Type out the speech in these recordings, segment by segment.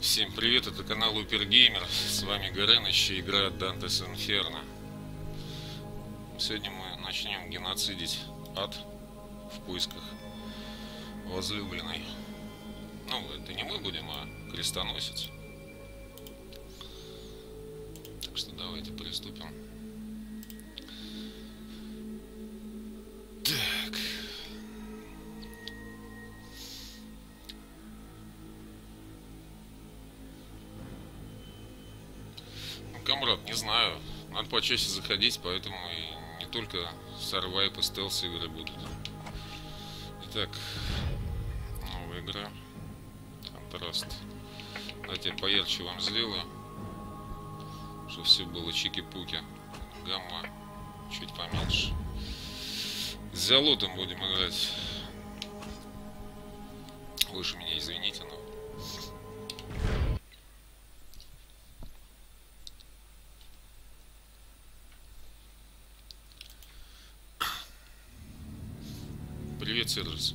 Всем привет, это канал Упергеймер, с вами Горыныч и игра Dante's Inferno. Сегодня мы начнем геноцидить ад в поисках возлюбленной. Ну, это не мы будем, а крестоносец. Так что давайте приступим. Так. Камрад, не знаю. Надо почаще заходить, поэтому и не только сарвайп и стелс игры будут. Итак, новая игра. Контраст. Давайте я поярче вам сделаю, чтобы все было чики-пуки. Гамма чуть поменьше. С зиалотом будем играть. Вы же меня извините, но... Привет, Серджис.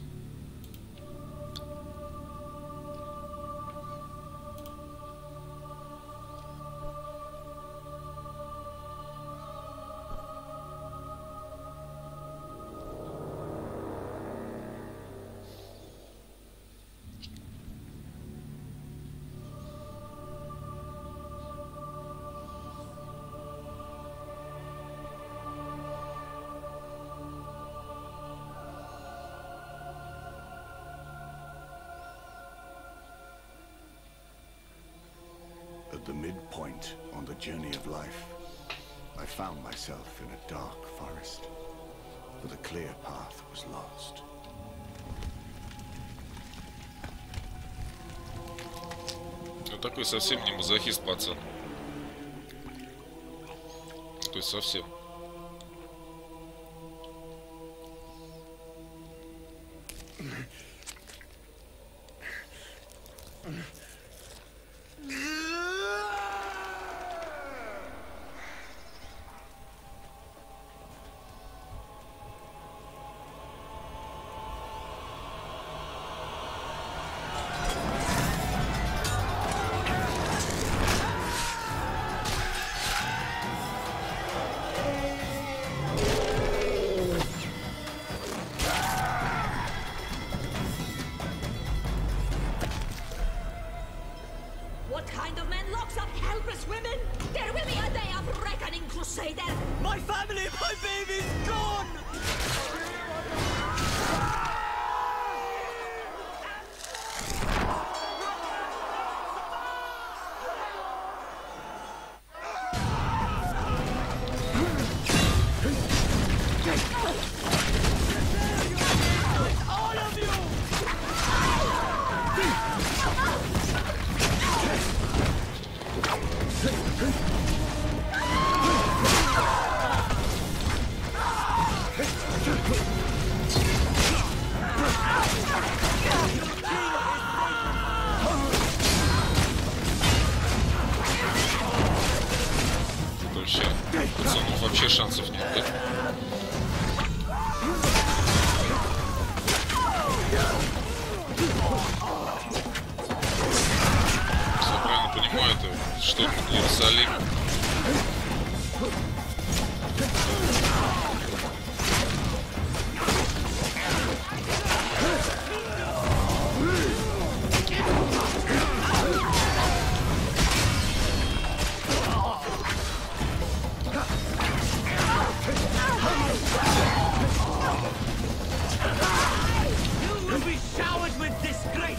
At the midpoint on the journey of life, I found myself in a dark forest, for the clear path was lost. Ну такой совсем не мазохист, пацан. То есть совсем. What kind of man locks up helpless women? There will be a day of reckoning, Crusader! My family, my baby's gone! All of you! Тут вообще, пацанов, вообще шансов нет, да? Если я правильно понимаю, это штурм Иерусалима. You will be showered with disgrace!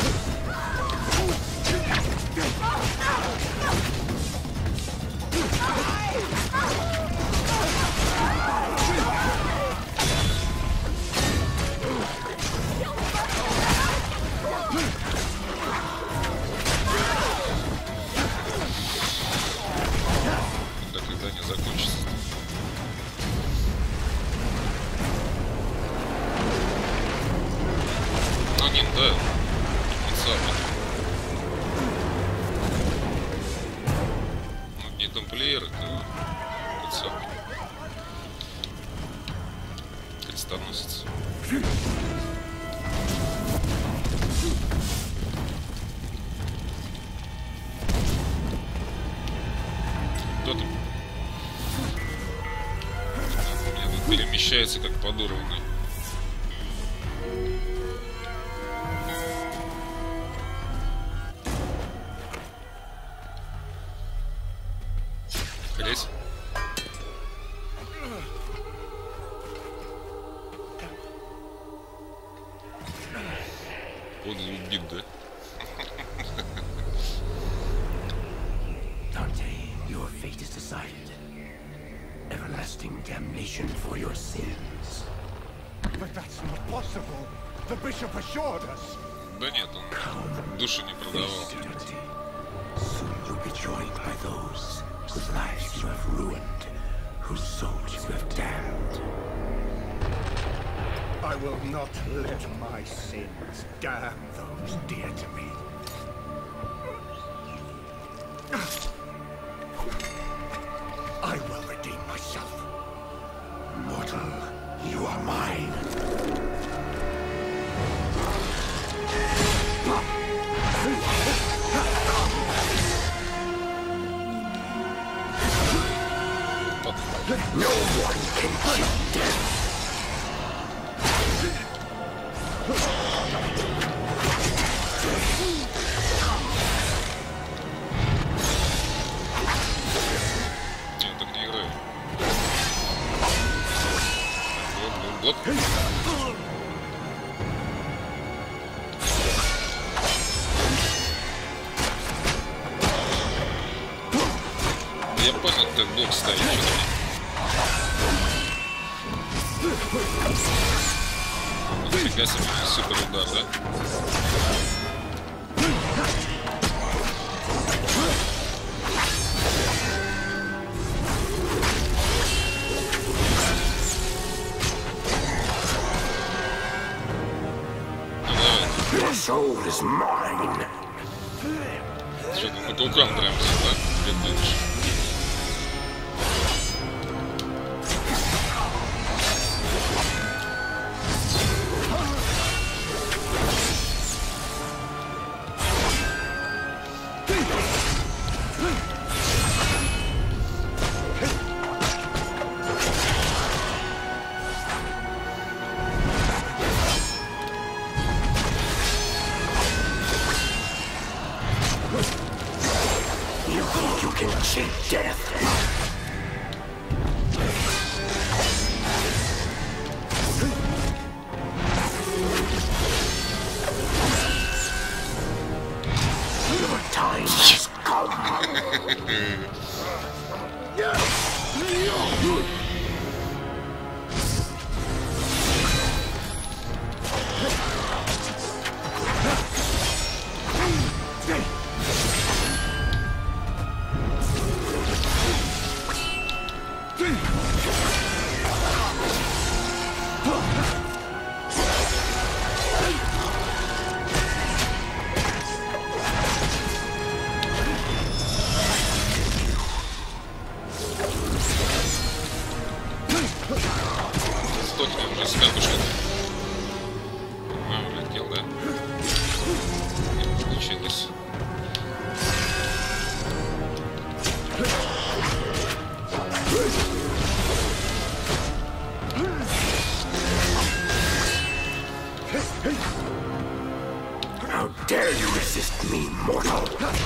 Когда не закончится. Ну, не, да. Он самый. Ну, не тамплиер, это тот самый. Крестоносец. ощущается как подорванный. Хресь. Он убит, да? Dante, your fate is decided. Everlasting damnation for your sins. But that's not possible. The bishop assured us. Да нет, он душу не продавал. Soon you'll be joined by those whose lives you have ruined, whose souls you have damned. I will not let my sins damn those dear to me. I will redeem myself. Mortal, you are mine. No one can cheat death. Я так не играю. Вот. Я понял, как блок ставить. Нифига себе, супер удар, да? Your soul is mine. Что ты по кулкам прям сюда бегаешь? You think you can cheat death? Your time has come. Стопни уже с камушком. А, улетел, да? Не получилось. How dare you resist me, mortal?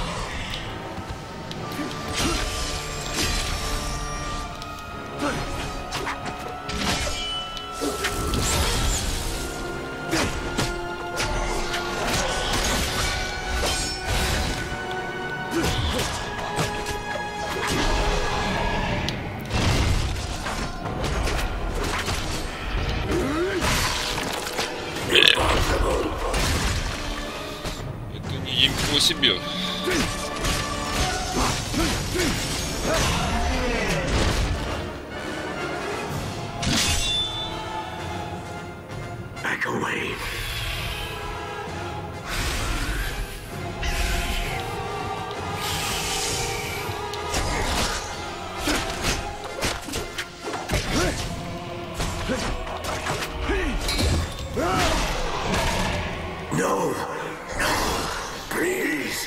Это не им по себе. Back away. No, no, please.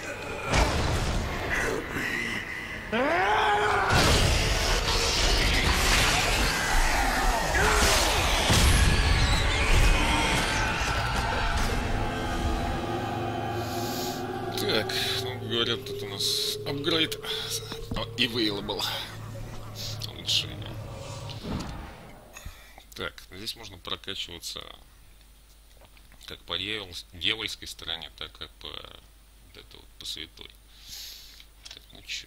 Help me. Так, ну, говорят, тут у нас апгрейд available. Улучшение. Так, здесь можно прокачиваться как по дьявольской стороне, так и по вот это вот, по святой. Так, ну чё.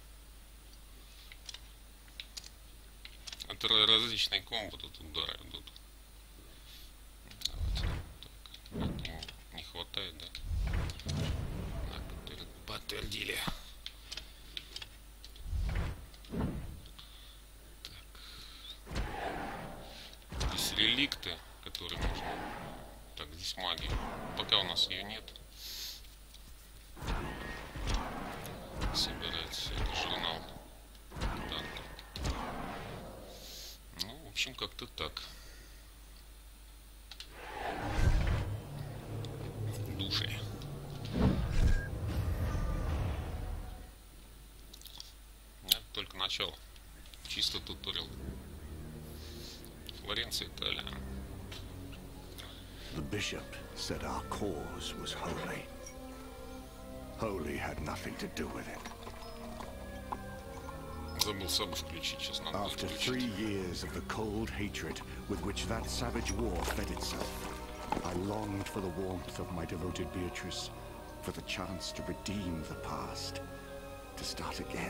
Это различные комбо тут удары идут. Давайте, так. Не хватает, да? Подтвердили. Так. Здесь реликты, которые можно. Так, здесь магия. Пока у нас ее нет. Собирается это журнал. Так. Ну, в общем, как-то так. Души. Это только начало. Чисто туториал. Флоренция, Италия. The bishop said our cause was holy. Holy had nothing to do with it. Забыл сабу включить, сейчас надо будет After 3 включить. years of the cold hatred with which that savage war fed itself, I longed for the warmth of my devoted Beatrice, for the chance to redeem the past, to start again.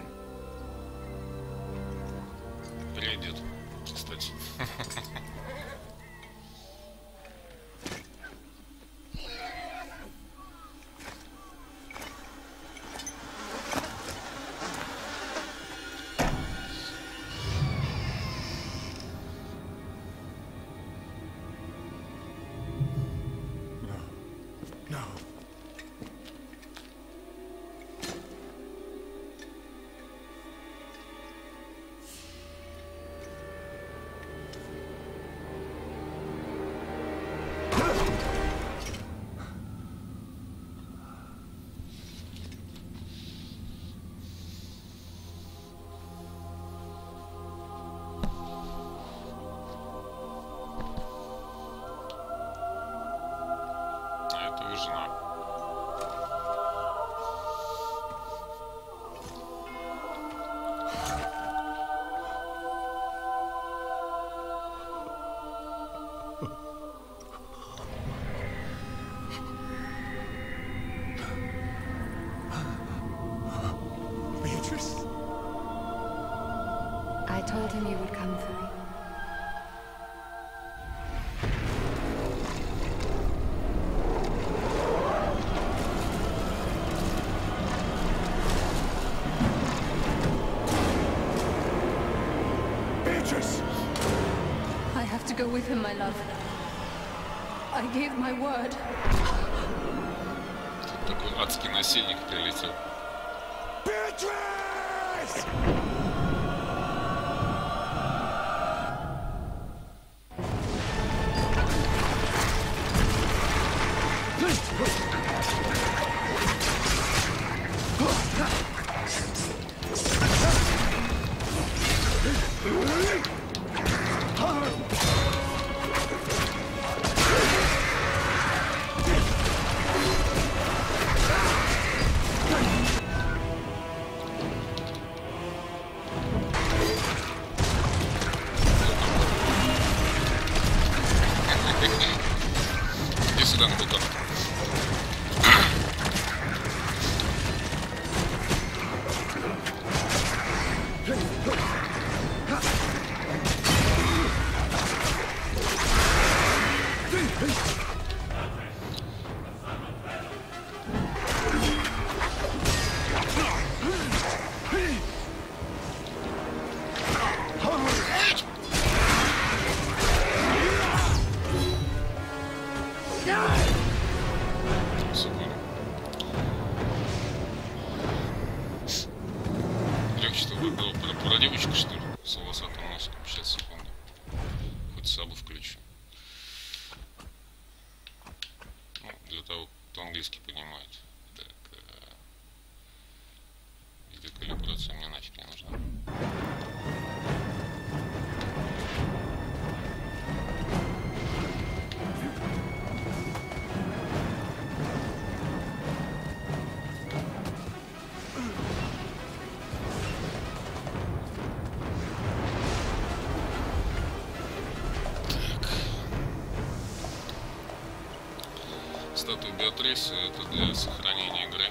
Перейдет, кстати. No. А это вы жена. Beatrice? I told him you would come for me. Beatrice! I have to go with him, my love. I gave my word. Тут такой адский насильник прилетел. Beatrice! Иди сюда, на бутон. Супер. Легче, что выбрал про девочку, что ли? С волосатым носом. Сейчас, секунду. Хоть сабу включу. Ну, для того, кто английский понимает. Так, видеокалибрация мне нафиг не нужна. статую Беатрисы, это для сохранения игры.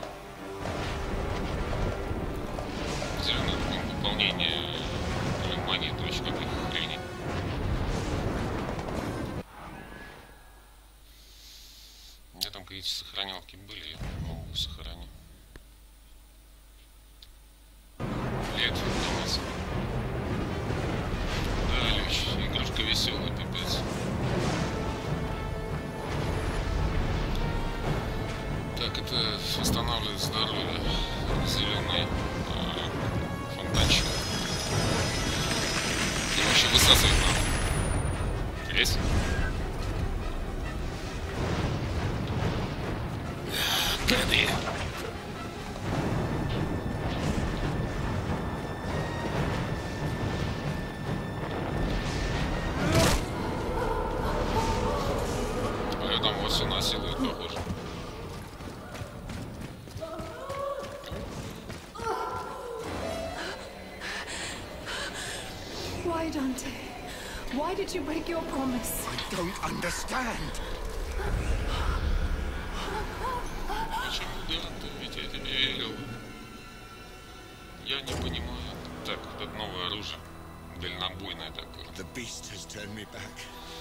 Зеленое пополнение или монет, очень каких хреней. У меня там какие-то сохранялки были, я могу сохранить. Лет фантомаса. Да, Лёч, игрушка веселая, пипец. Так, это восстанавливает здоровье. Зеленый фонтанчик. Его еще высасывать надо. Есть? Гады! А я там вот все насилует, похоже. Why, Dante? Why did you break your promise? I don't understand. Почему, Данте? Ведь я тебе верил. Я не понимаю. Так, вот это новое оружие. Дальнобойное такое. The beast has turned me back.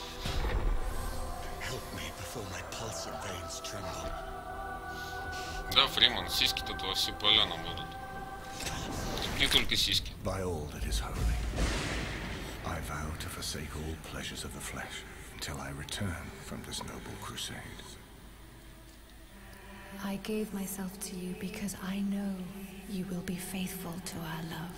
Help me before my pulse and veins tremble. Да, Фриман, сиськи тут во всю поляну будут. Не только сиськи. By all that is holy, I vow to forsake all pleasures of the flesh until I return from this noble crusade. I gave myself to you because I know you will be faithful to our love.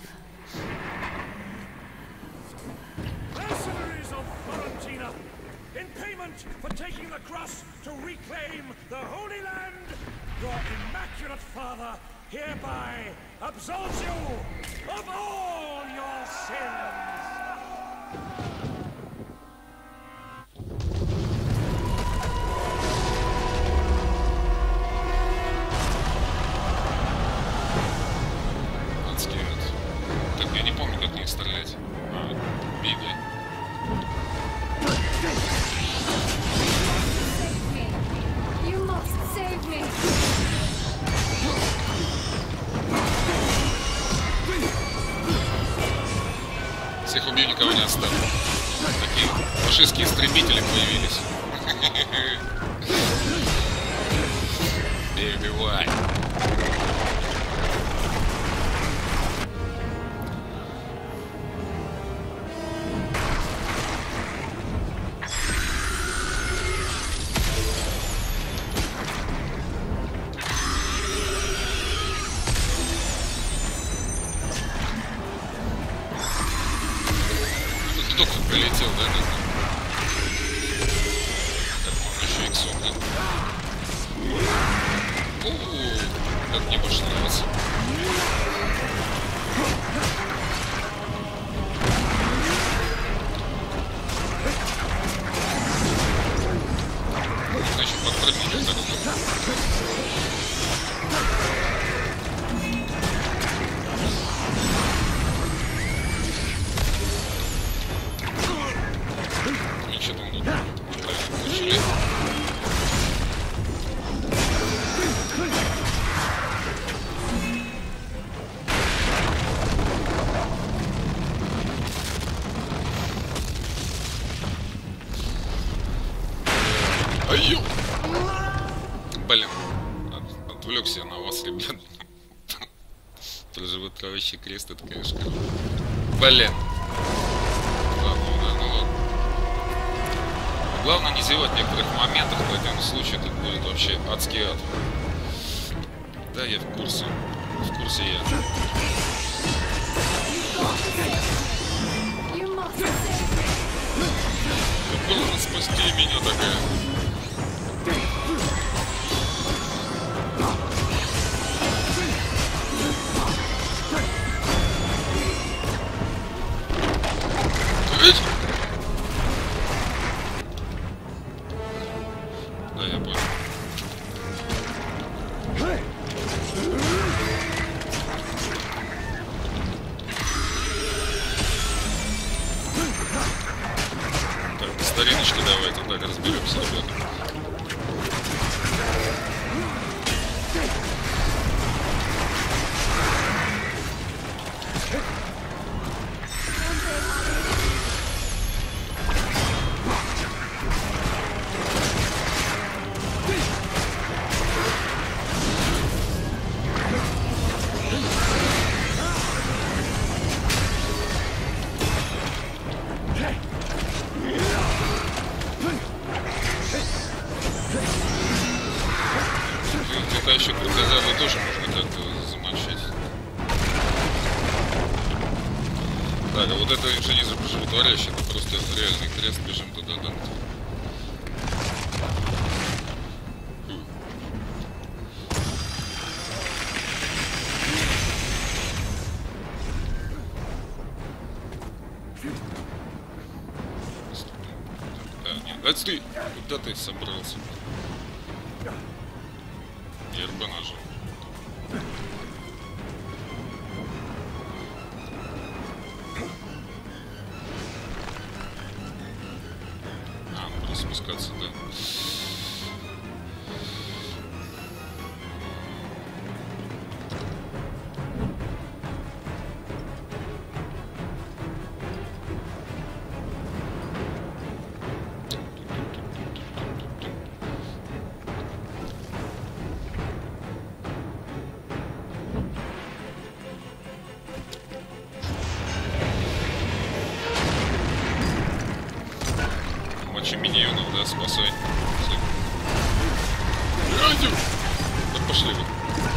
Mercenaries of Florentina, in payment for taking the cross to reclaim the Holy Land, your immaculate father hereby absolves you of all your sins. Так, я не помню, как в них стрелять. Бегай. You must save me. Всех убью, никого не оставлю. Такие фашистские истребители появились. Перебивай. Только прилетел, да, как-то? Так, можно еще иксом, да? О, как мне больше нравится. Можно еще подпрыгнуть вот так вот. Ничего там тут правильно включили. Ай-ё! Блин, отвлекся на вас, ребят. Проживотворящий крест, это, конечно, блин. Главное не зевать в некоторых моментах, в этом случае тут будет вообще адский ад. Да, я в курсе. В курсе я. Как должен спасти меня такая. Да, я понял. Так, стариночки давайте так разберемся, ребята. Так, а вот это уже не животворящий, это просто реальный крест, бежим туда, да? Отстой! Куда ты собрался? Я РБ нажал. А, ну просто спускаться, да. Миньонов, да, спасай. Радио! Да пошли вы.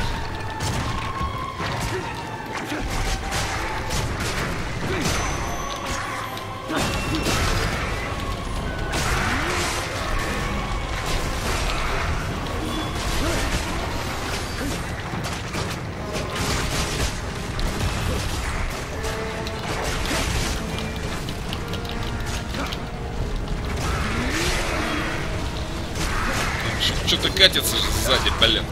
Что-то катится же сзади, блин.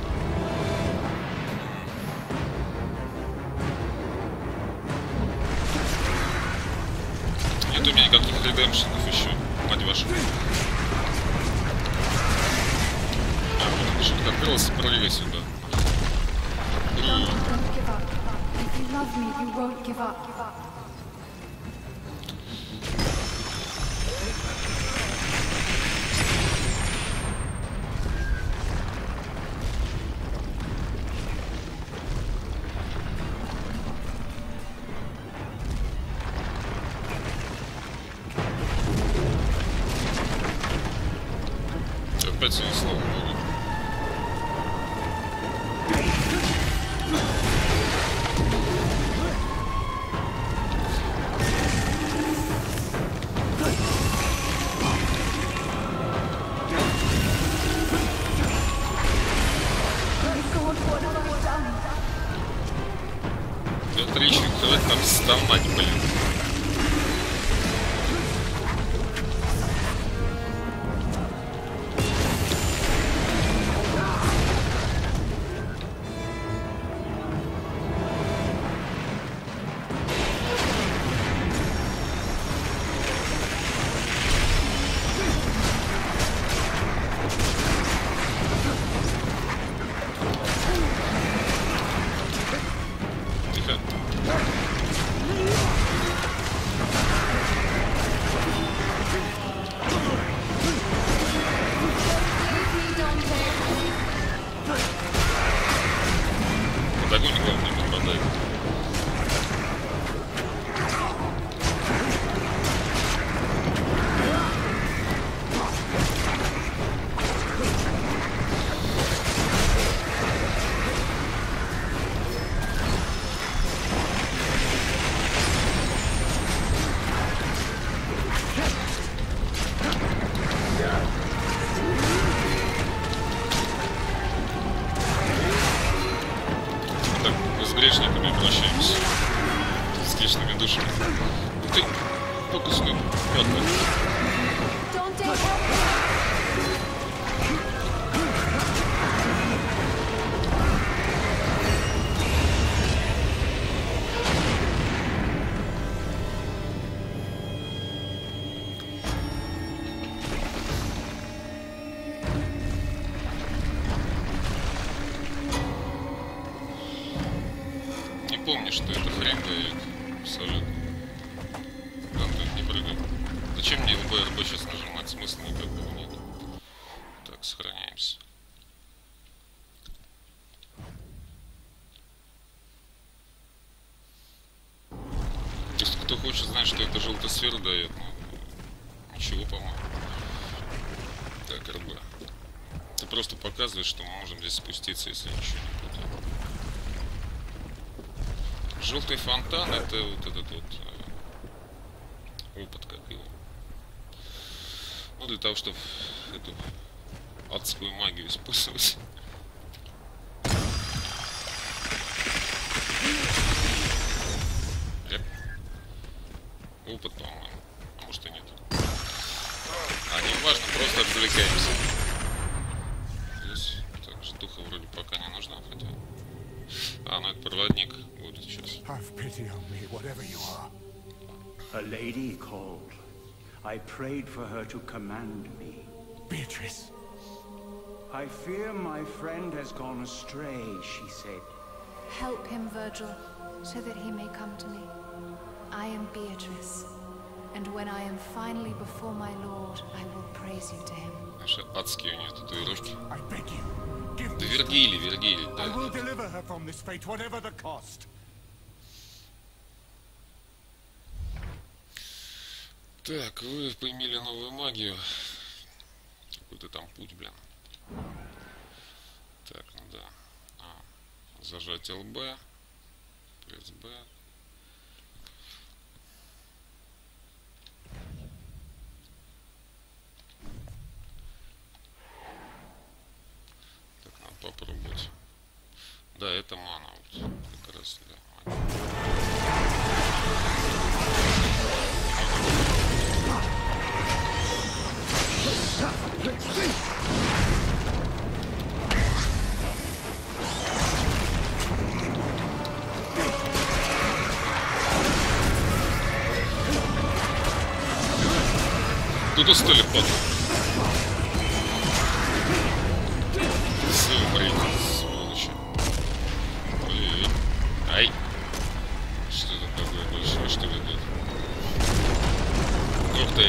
Нет у меня никаких редемпшенов еще, мать вашу. А, вот что-то открылся, прыгай сюда. Опять свои слова будут. Отлично, давай там вставать, блин. Под огонь, главное, не попадает. С грешниками обращаемся. С грешными душами. Ты фокусный пятна. Помни, что это хрень дает. Абсолютно. Данте, не прыгай. Зачем мне ЛБ сейчас нажимать? Смысла никакого нет. Так, сохраняемся. Если кто хочет знать, что это желтая сфера дает, ну, ничего, по-моему. Так, РБ. Ты просто показываешь, что мы можем здесь спуститься, если ничего не путаем. Желтый фонтан — это вот этот вот опыт копил. Ну, для того, чтобы эту адскую магию использовать. Опыт, по-моему. А может и нет. А не важно, просто отвлекаемся. Здесь так, житуха вроде пока не нужна, хотя... А, ну это проводник будет сейчас. Have pity on me, whatever you are. A lady called. I prayed for her to command me. Beatrice. I fear my friend has gone astray, she said. Help him, Virgil, so that he may come to me. I am Beatrice, and when I am finally before my lord, I will praise you to him. Наши адские у нее татуировки. I beg you, give Да me Вергилий, I will да. deliver her from this fate, whatever the cost. Так, вы поимели новую магию. Какой-то там путь, блин. Так, ну да. Зажать ЛБ. Пресс Б. Так, надо попробовать. Да, это мана. Вот, как раз, да, мана. Туда стали падать. Умрите, сволочи. Ой-ой-ой. Ай. Что это такое большое, что ли, тут? Ух ты.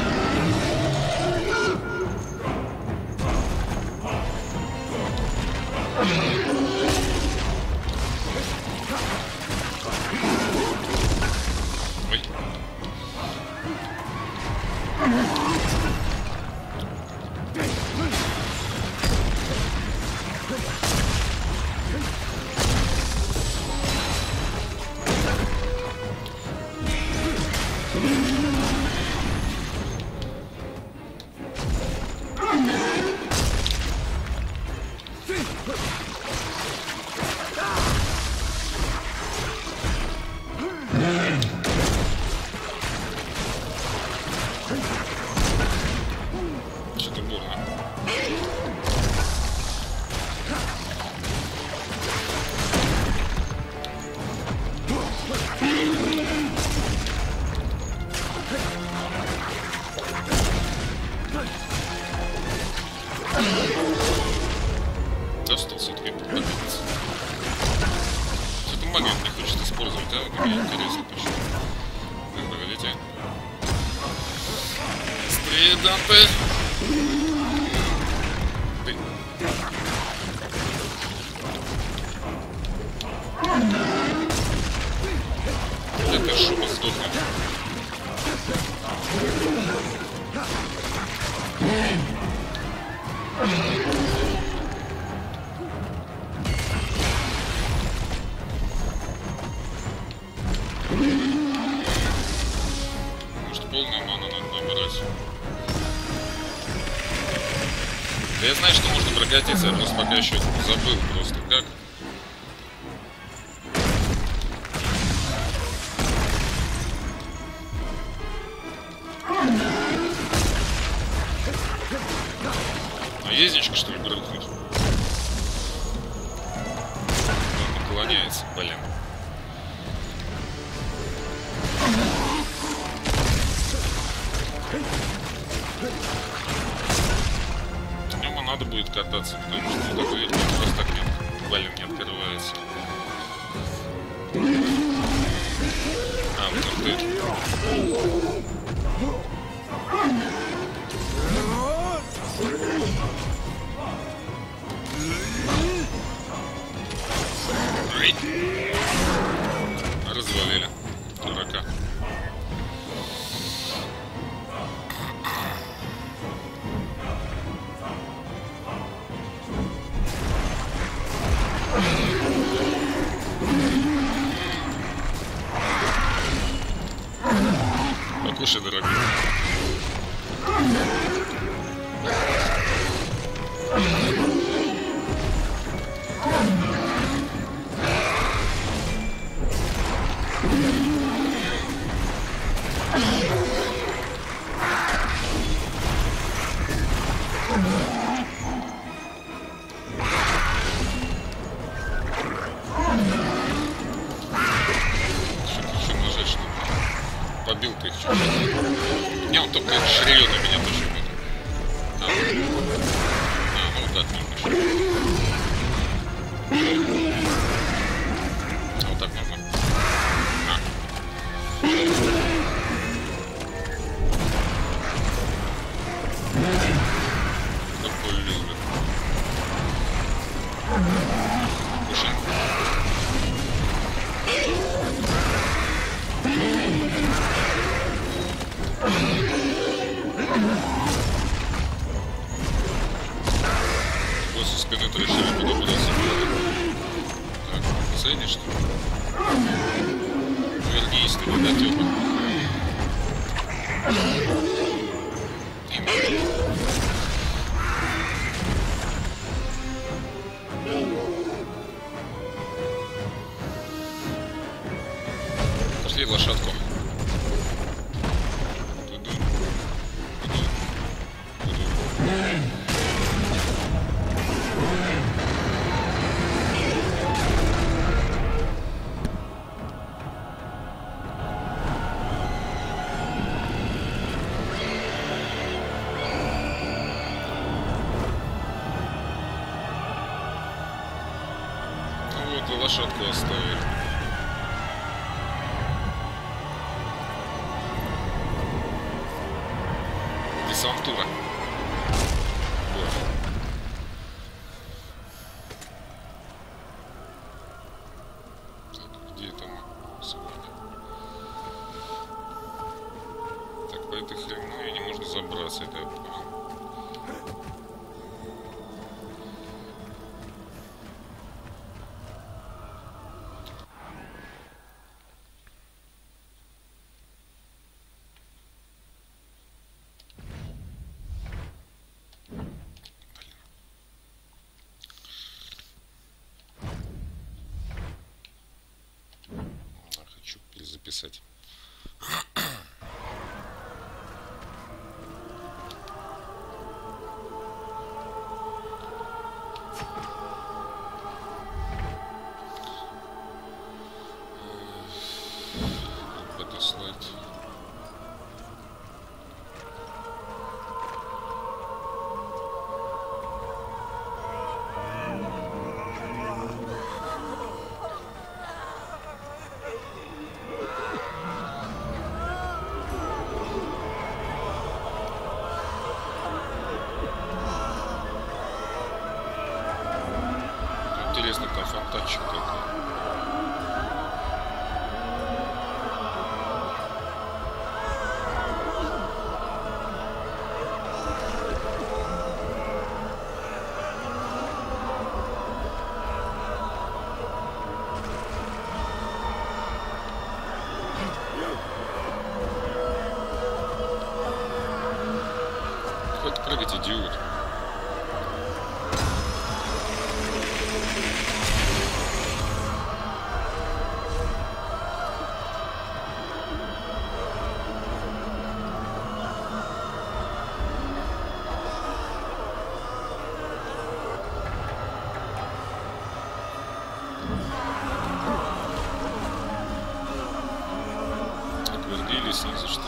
Ой. Что-то больно. Достал все-таки попадется. Что-то магию не хочет использовать, да? Вот мне интересно почему. Так, погодите. Быстрее, Данте! Ты. Это шума сдохнет. Может, полную ману надо набирать. Да я знаю, что можно прокатиться, я просто пока еще забыл просто как. Наездничка, что ли, грохнуть? Он наклоняется, блин. Ему надо будет кататься, потому что такой вид просто так нет. Блин, не открывается. А, вот ты. Ай. Развалили дурака. Кушай, дорогой. Побил ты их чуть-чуть. Не, он только шрию на меня точно будет. Ну вот так можно. Вот так можно. Какой любит. Кушай. После спины ты решили куда податься. Так, ценишь, что ли? Вергист, ты недотёпа. Пошли лошадку. Лошадку оставили. Десантура. Так, где это мы сегодня? Так, по этой хреновине можно забраться, это я понял. Записать. Подослать. Интересно, там фонтанчик такой. Хоть прыгать, идиот. Отвердили снизу, что ли?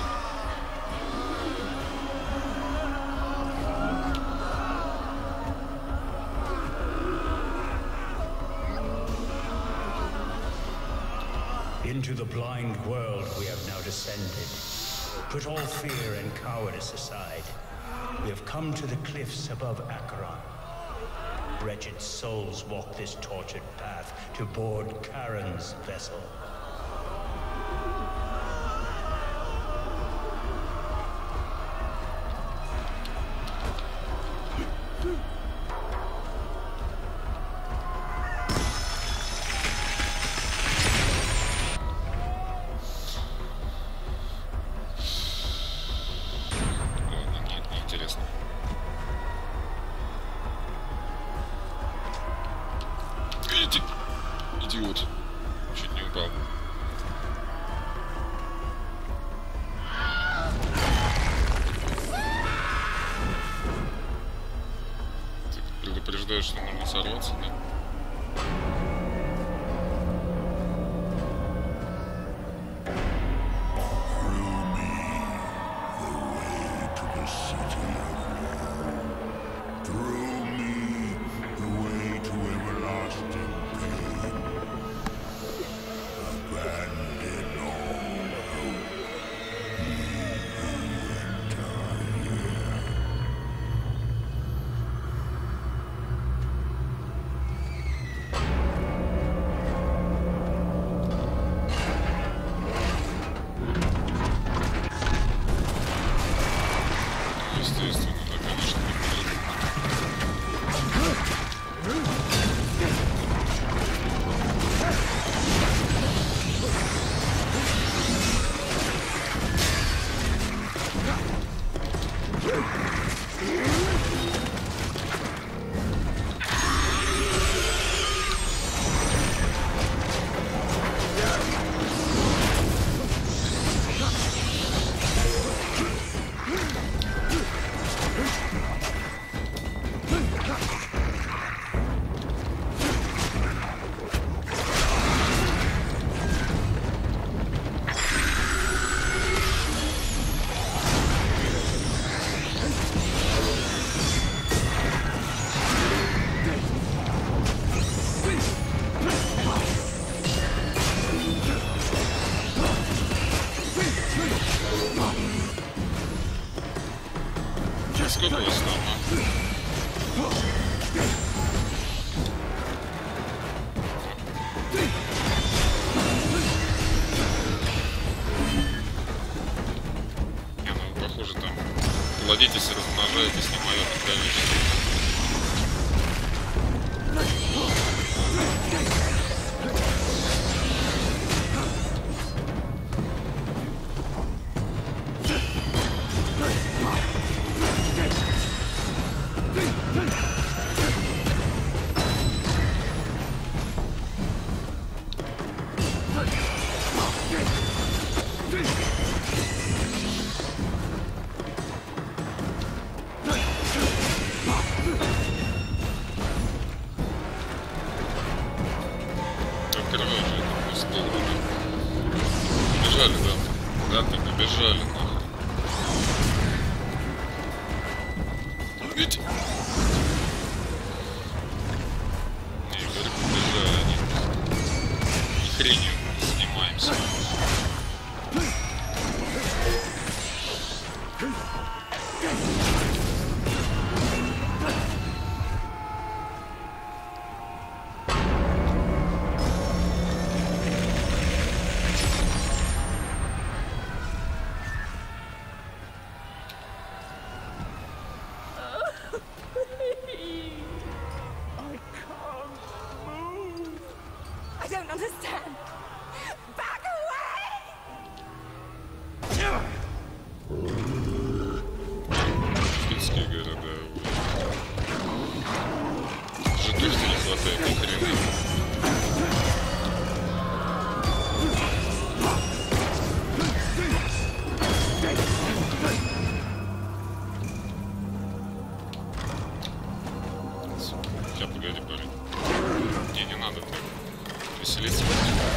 Into the blind world we have now descended. Put all fear and cowardice aside. We have come to the cliffs above Acheron. Wretched souls walk this tortured path to board Charon's vessel. тут. Чуть не упал. Так, предупреждаю, что можно сорваться, да? Естественно, да, конечно, не сколько вас там, а? Не, ну вы, похоже, там плодитесь и размножаетесь неимоверным количеством. Побежали, да. Да, ты побежали, нахуй. Видите? Не, говорю, побежали они. И хренью снимаемся. I don't understand. Back away! Финские города. Жидкости не хватает, ни хрена. Сейчас, погоди, парень. Не надо так веселиться.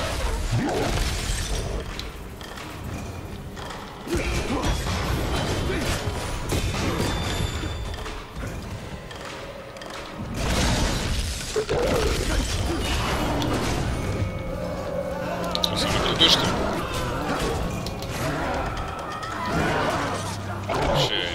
Самый крутой, что ли? Вообще.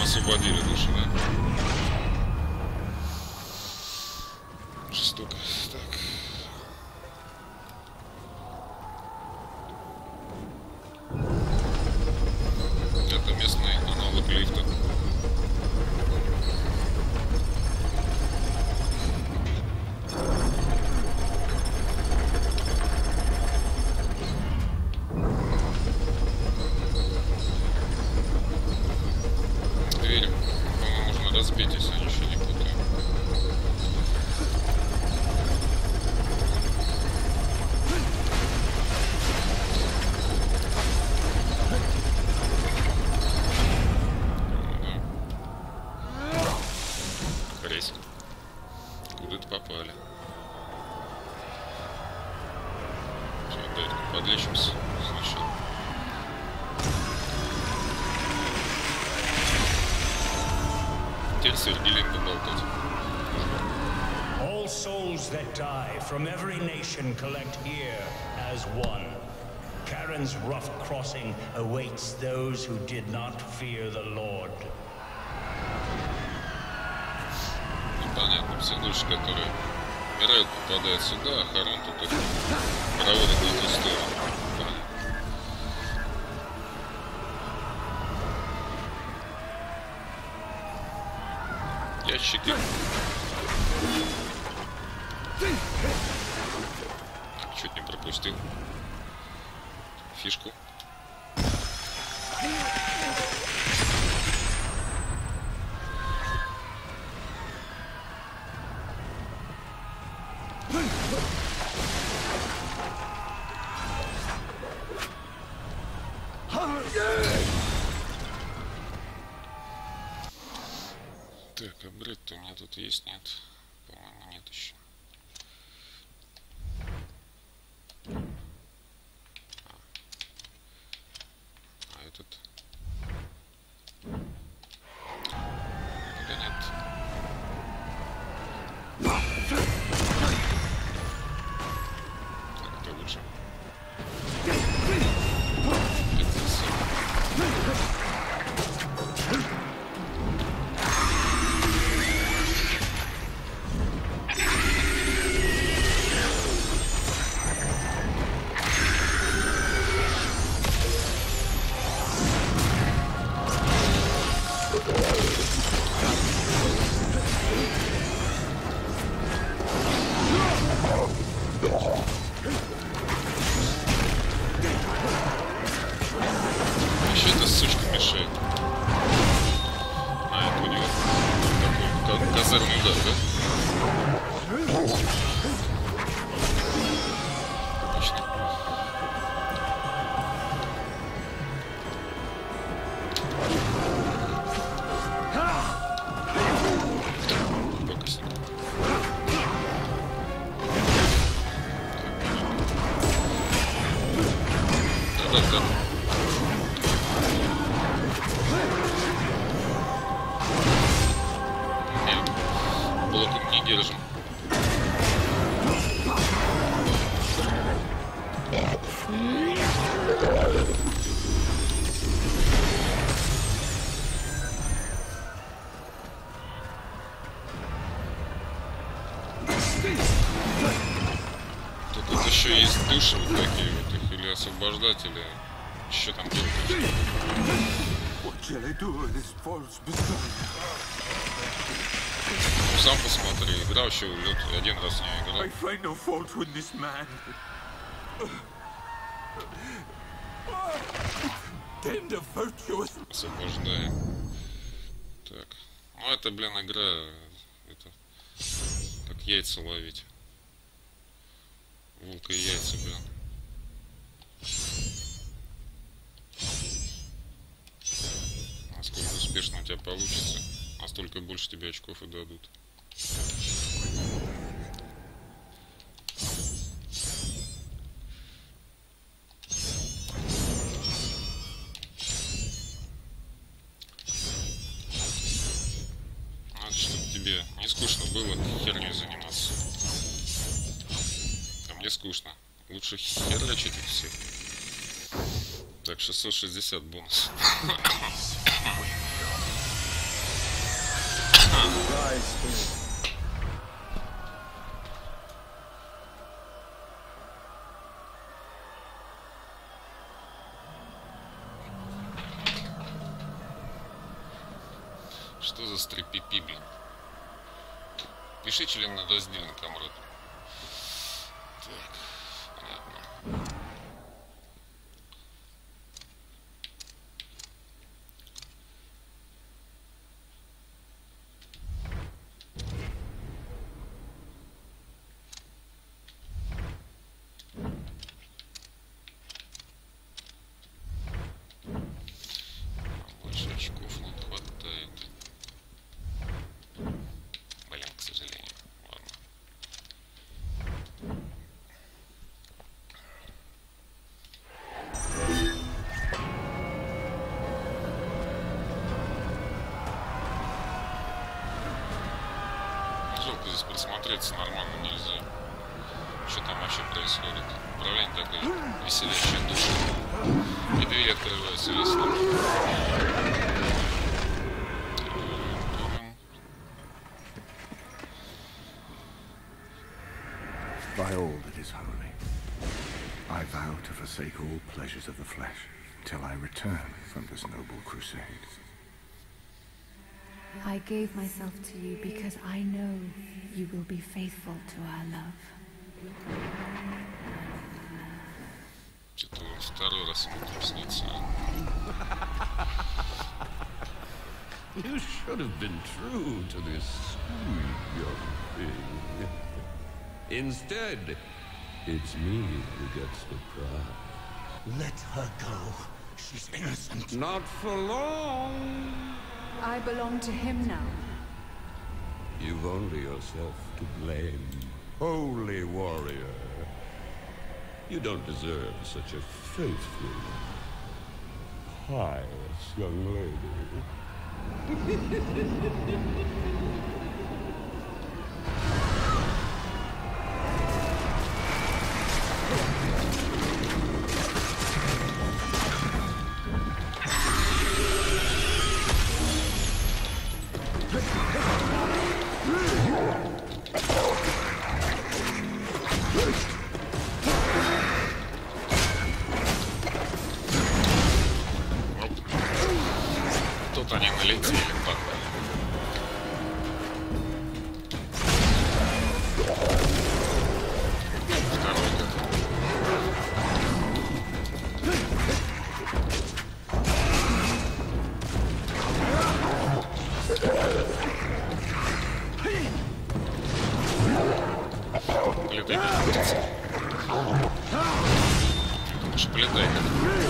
мы освободили души, да? Жестоко. Так. Это местный аналог лифта. Дверь, по-моему, можно разбить, если я ничего не путаю. Крейс. Куда-то попали. Сейчас, дайте подлечимся сначала. Теперь с Сергеем поболтать. All souls that die from every nation collect here as one. Karen's rough crossing awaits those who did not fear the Lord. Понятно, все души, которые умирают, попадают сюда, а Харон тут их проводит на ту сторону. Понятно. Ящики. Чуть не пропустил фишку. Так, а бред-то у меня тут есть, нет? По-моему, нет еще. А этот? Да нет. Так, это лучше. Еще эта сучка мешает. А, это у него такой козырный удар, да? Отлично. Покосим. Да-да-да. Блоком не держим. Тут вот еще есть души вот такие вот, их или освобождать, или еще там делать. Сам посмотри, играл еще один раз не играл. Освобождаем. Так. Ну это, блин, игра. Это как яйца ловить. Волка и яйца, блин. Насколько успешно у тебя получится, настолько больше тебе очков и дадут. Надо, чтобы тебе не скучно было херней заниматься. А мне скучно. Лучше херачить их всех. Так, 660 бонус. lies here. Что за стрипипи, блин? Пиши членораздельно, комрад. Так, понятно. Больше очков не хватает. Блин, к сожалению. Ладно. Жалко, здесь присмотреться нормально нельзя. Что там вообще происходит? Управление такое веселящее душу. И двери открываются весело. By all that is holy, I vow to forsake all pleasures of the flesh till I return from this noble crusade. I gave myself to you because I know you will be faithful to our love. Что-то второй раз ему там снится. You should have been true to this sweet young thing. Instead, it's me who gets the prize. Let her go. She's innocent. Not for long. I belong to him now. You've only yourself to blame, holy warrior. You don't deserve such a faithful, pious young lady. Тут они налетели, падали. Второй как. Полетай, птица. Лучше полетай как.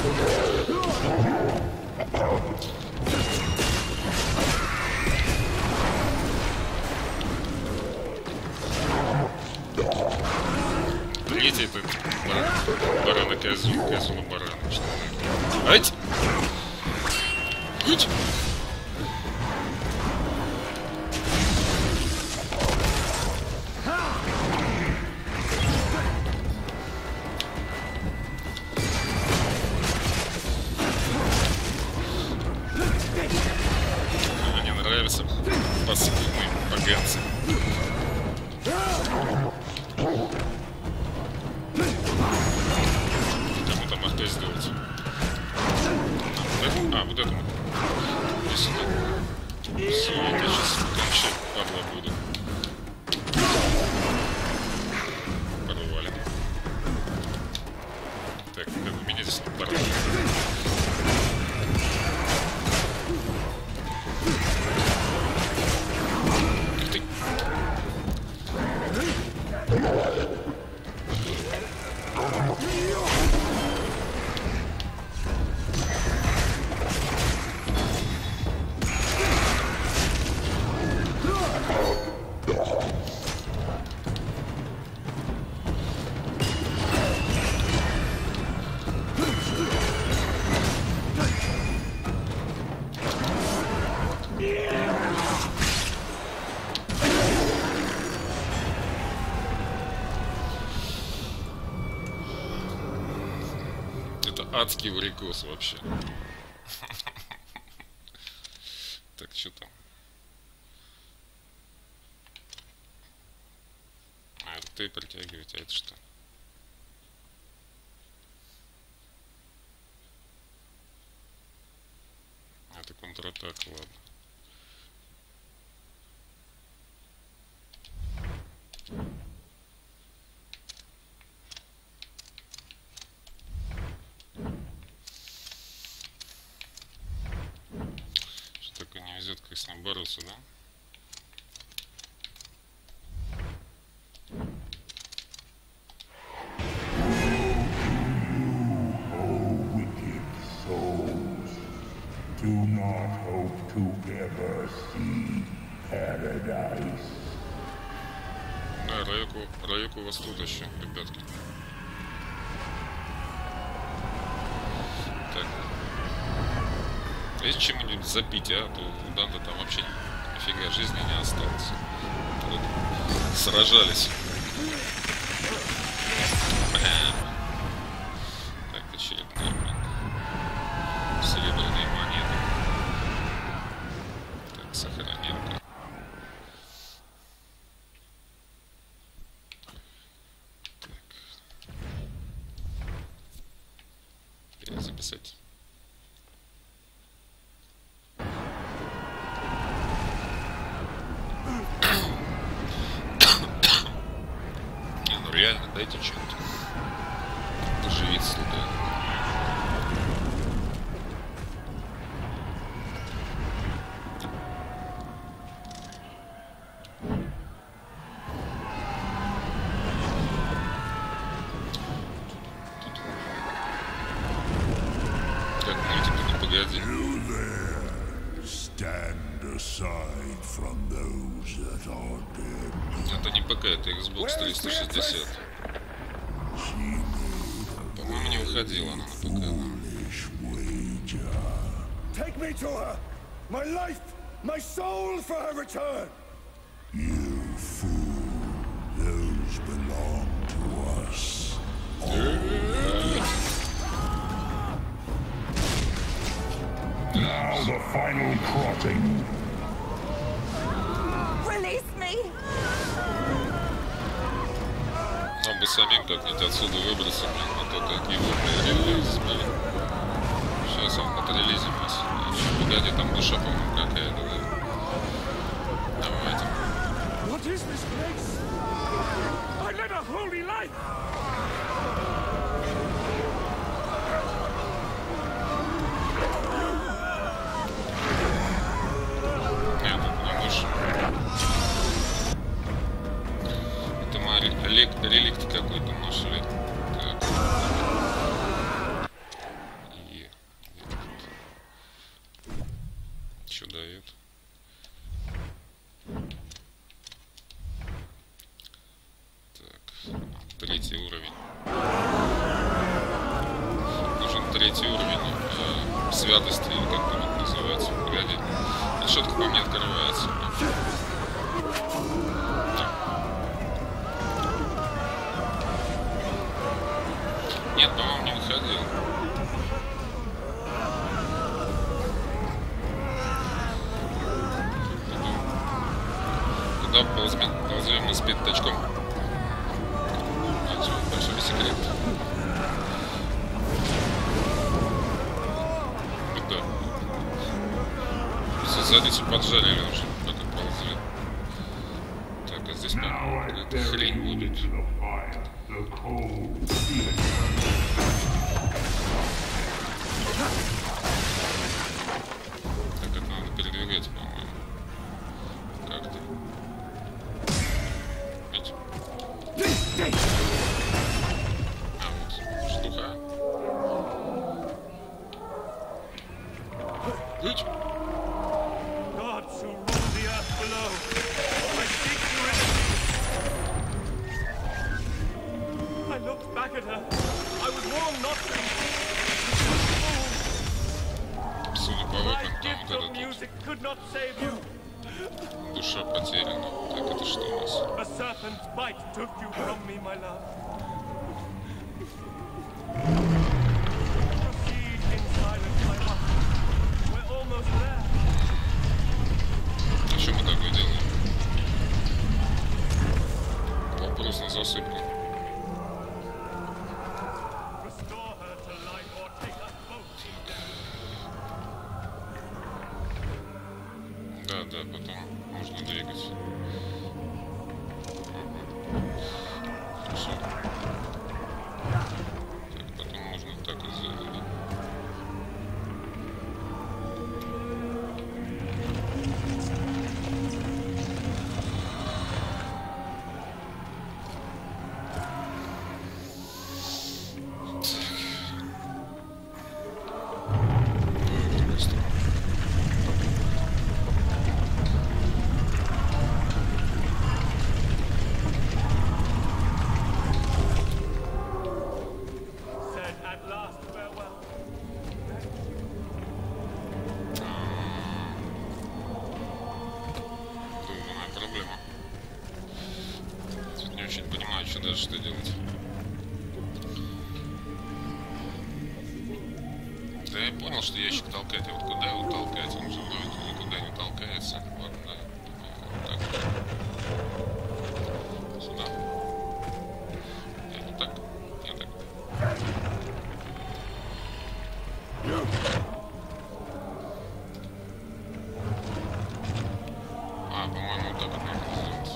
Третий этот барана козу на барана. Ать! Ать! Мне нравятся пассивные поганцы. Кому там АХТ сделать? Вот это вот. И сюда. Все, это сейчас вообще падла буду. Порвали. Так, как у меня здесь порвали. Ух ты. Это адский варикоз вообще. Так, что там? щиты притягивать, а это что? Это контратака, ладно. Что такое не везет, как с ним бороться, да? Do not hope to ever see paradise. Да, Райоку у вас тут еще, ребятки. Так. Есть чем-нибудь запить, а? То у Данте там вообще нифига жизни не осталось. Вот. Сражались. Так, очередная, серебряные монеты. Так, сохраненка. Так. Перезаписать. Не, ну реально, дайте что-нибудь. Поживиться, да. Это не ПК, это Xbox 360. По-моему, не выходила она на ПК. Take me to her! My life, my soul for her return! You fool, those belong to us. Now the final crossing. Release me! Нам бы самим как-нибудь отсюда выбраться, а то как его релиз, блин. Сейчас он отрелизимся. Еще погоди, там душа, по-моему, какая-то, да? Давайте. What is this place? I led a holy life! Нет, это не душа. Это мы реликт какой-то нашли. Так. Что дает? Так, 3-й уровень. Нужен 3-й уровень святости, или как там это называется. Погоди. Решетка по мне открывается. Да. Нет, по-моему, не выходил. Куда ползем мы с пятачком? Большой секрет. Да. Все задницу поджарили уже, пока ползли. Так, а здесь, по-моему, какая-то хрень будет. Так, это надо передвигать, по-моему. Как-то. Видите? А, вот, штука. Видите? Gods who rule the earth below, I seek you in the... I looked back at her. I was warned not to. Судя по My окнам, там gift вот of этот music could not save you. вот душа потеряна. Так, это что у нас? A serpent's bite took you from me, my love. Proceed in silence, my heart. We're almost there. А что мы такое делаем? Вопрос на засыпку. Да, да, потом можно двигать. Хорошо. Так, потом можно так и сделать. Что делать? Да я понял, что ящик толкать. А вот куда его толкать? Он же вроде никуда не толкается. Ладно, да. Вот так. Сюда. Нет, вот так. Нет, так. А, по-моему, вот так вот надо сделать.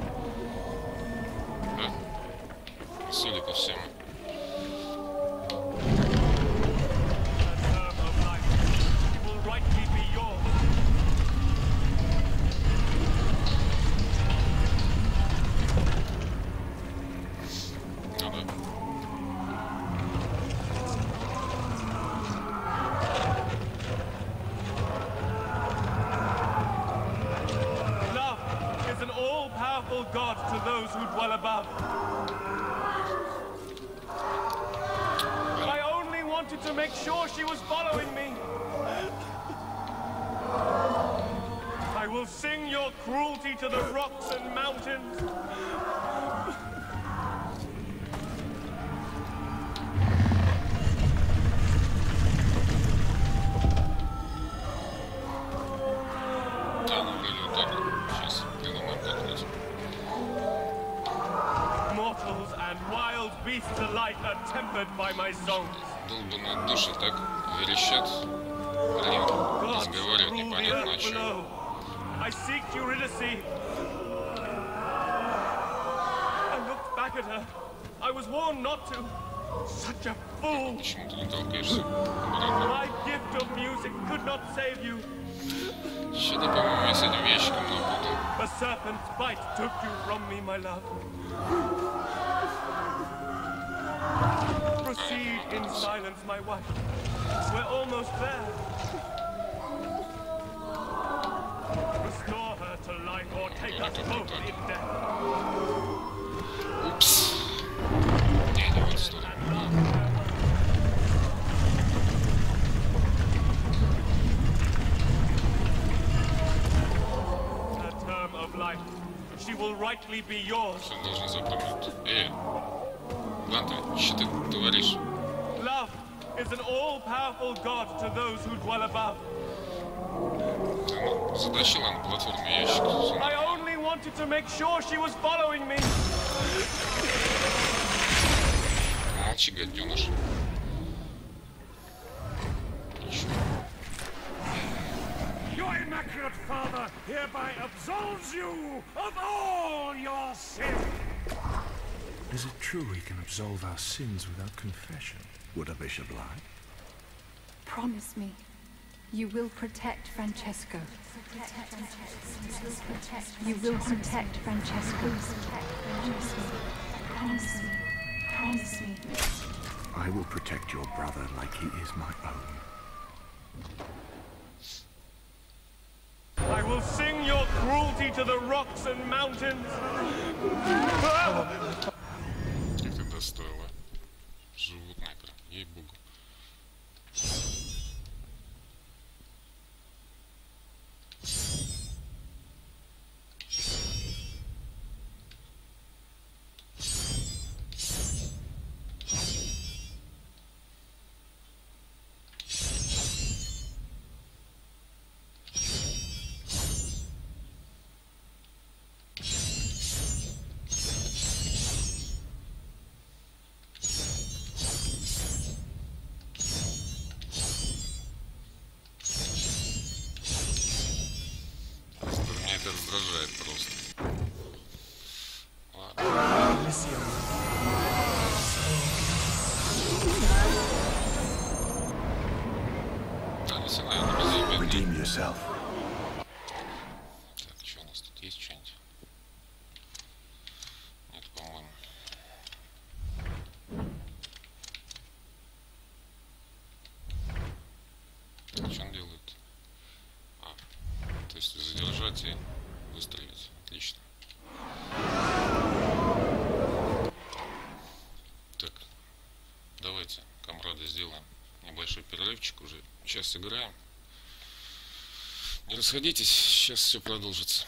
Судя по всему. Love is an all-powerful God to those who dwell above. To make sure she was following me. I will sing your cruelty to the rocks and mountains. Mortals and wild beasts alike are tempered by my songs. Долбаные души так верещат. Блин, разговаривать непонятно о чем. I seek Eurydice. I looked back at her. I was warned not to. Such a fool. Почему ты не толкаешься? My gift of music could not save you. Что-то, по-моему, я с этим ящиком напутал. A serpent's bite took you from me, my love. Proceed in silence, my wife. We're almost there. Restore her to life or take us both in death. Упс. Не в эту сторону. Her term of life, she will rightly be yours. Все должен запомнить. Ганта, что ты творишь? Love is an all-powerful God to those who dwell above. Ты затащила на платформу ящик. I only wanted to make sure she was following me. Молчи, гаденыш. Your immaculate father hereby absolves you of all your sin. Is it true we can absolve our sins without confession? Would a bishop lie? Promise me, you will protect Francesco. You will protect Francesco. Promise me. Promise me. I will protect your brother like he is my own. I will sing your cruelty to the rocks and mountains. Как ты достоила. Животное прям, ей-богу. раздражает просто. Ладно. Да, не знаю, наверное, Redeem yourself. Так, что у нас тут есть что-нибудь? Нет, по-моему. Так, что он делает? То есть задержать и выстрелить. Отлично. Так, давайте, комрады, сделаем небольшой перерывчик уже. Сейчас сыграем. Не расходитесь, сейчас все продолжится.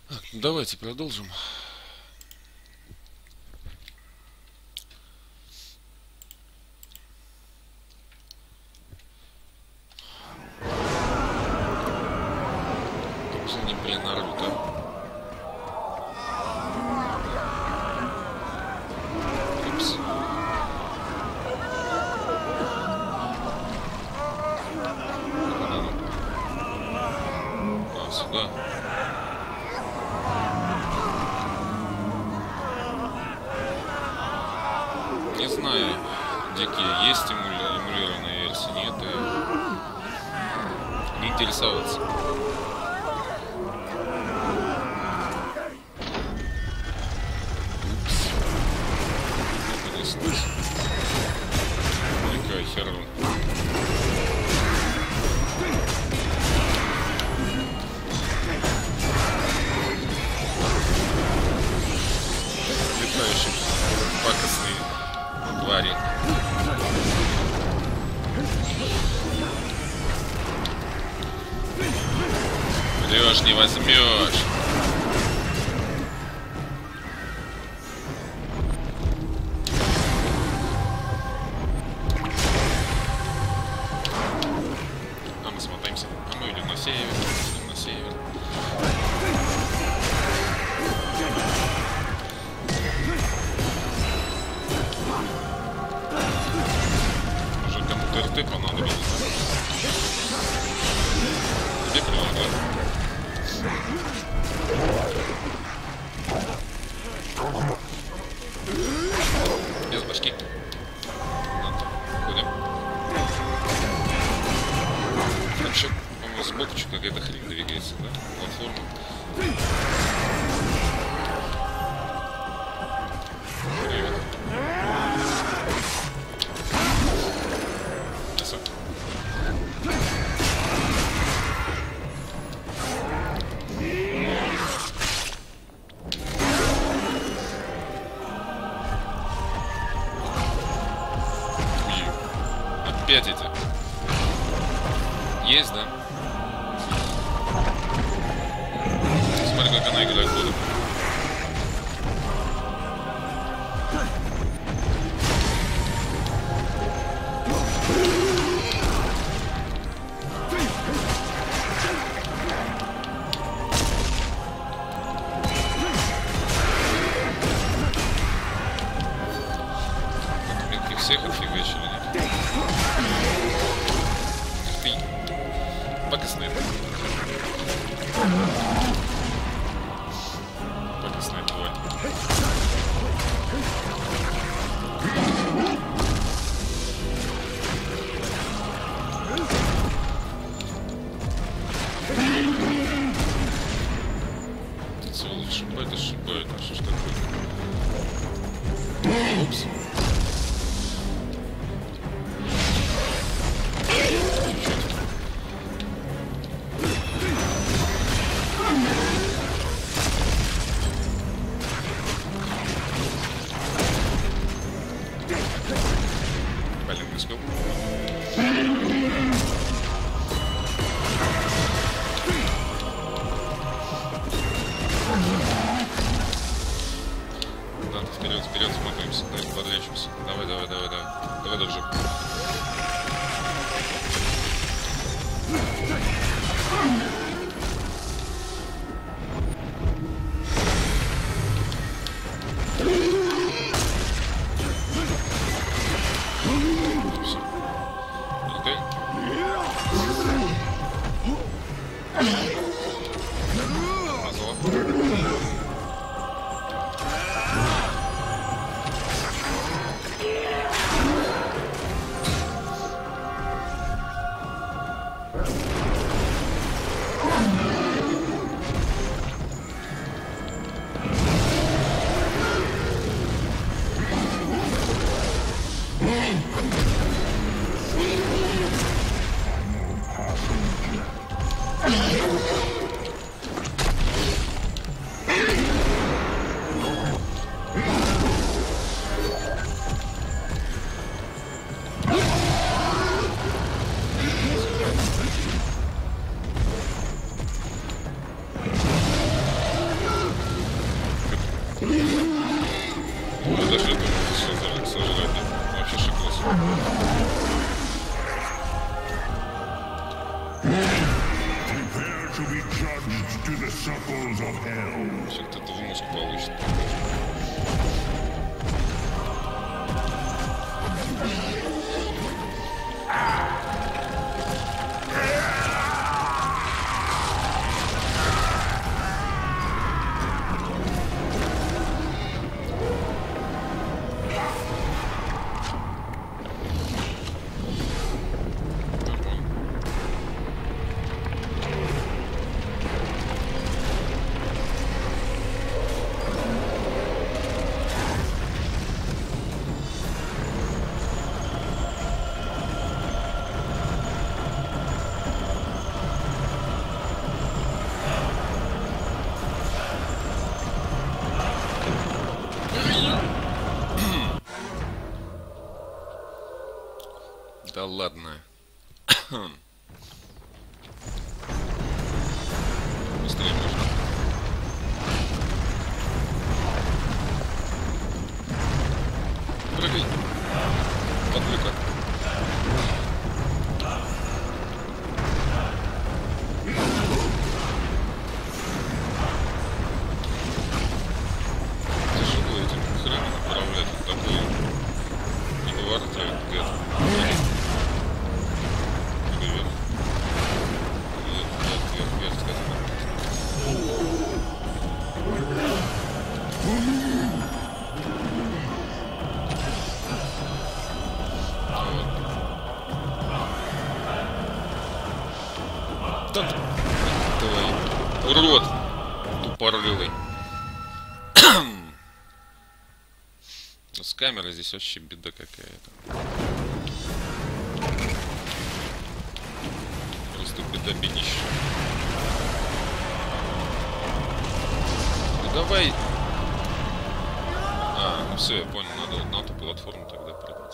Так, ну давайте продолжим. Только за ним, блин, Наруто. Упс. А, сюда. Не знаю, дикие есть эмулированная версия, нет, и не интересоваться. Упс. Ну, понеслось. Великая херня. Летающий пакостный твари. Врешь, не возьмешь. А мы смотаемся. А мы идем на север. Идем на север. Уже кому-то РТ понадобилось. Где прилагать? Без башки. Ходим. Там еще, по-моему, сбоку что какая-то хрень двигается, да? Платформа. Привет. Красавчик. Опять эти. Есть, да? Смотри, как она играет буду. Как всех отфигачили, нет? Ты пакостная. Пакостная тварь. Сволочь шипает и шипает. Ну что ж такое? Упс. Блин, не успел. Надо вперед, вперед, смотримся, подлечимся. Давай, давай, давай, давай. Давай, держи. Все. Окей. Разово. решил сожрать. Вообще шикос. Prepare to be judged to the circles of hell. Сейчас кто-то в мозг получит. Да ладно. Быстрее можно. Прыгай. Подлюка. Тяжело этим хреном управлять. Вот такой неповоротливый где-то. Урод тупорылый. С камерой здесь вообще беда какая-то. Просто беда бедища. Ну давай. А, ну все, я понял, надо вот на ту платформу тогда прыгнуть.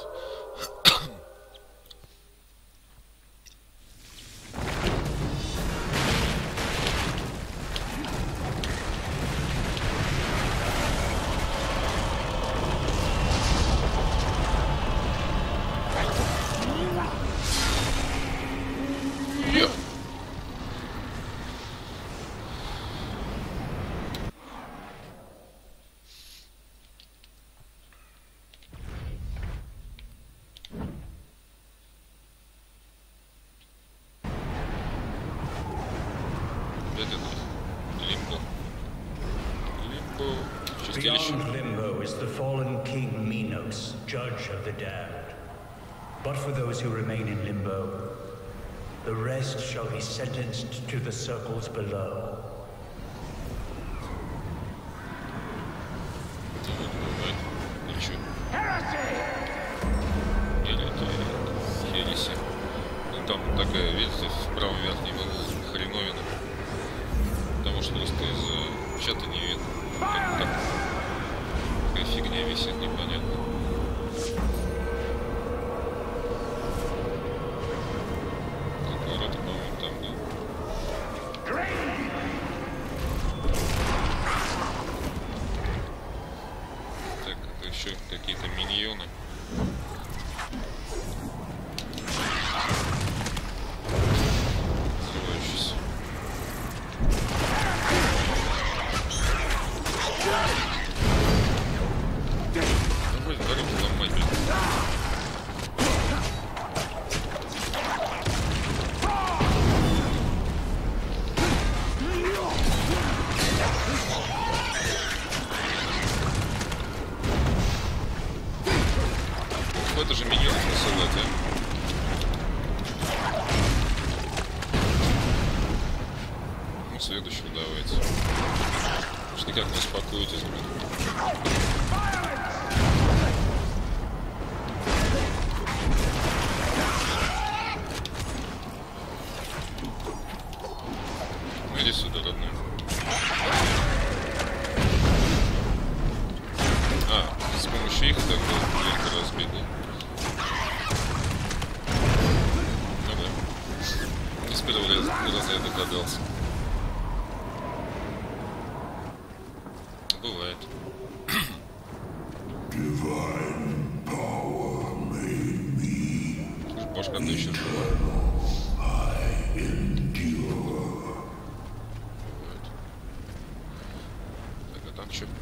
Beyond Limbo is the fallen King Minos, judge of the damned. But for those who remain in Limbo, the rest shall be sentenced to the circles below. Хереси. Ну там такая, видите, в правом верхнем углу хреновина. Потому что просто из чата не видно. Так, такая фигня висит, непонятно. Так, ворота, по-моему, там, да? Так, это еще какие-то миньоны. Взрывающиеся. Давай, дорогу ломать, блин. Это же миньонов насылать, а? Ну, следующего давайте. Уж никак не успокоитесь, блин. Иди сюда, родной. А, с помощью их тогда дверка разбита. Ну да. Не с первого раза я догадался. Бывает. Divine башка-то еще жива. Так, а там что?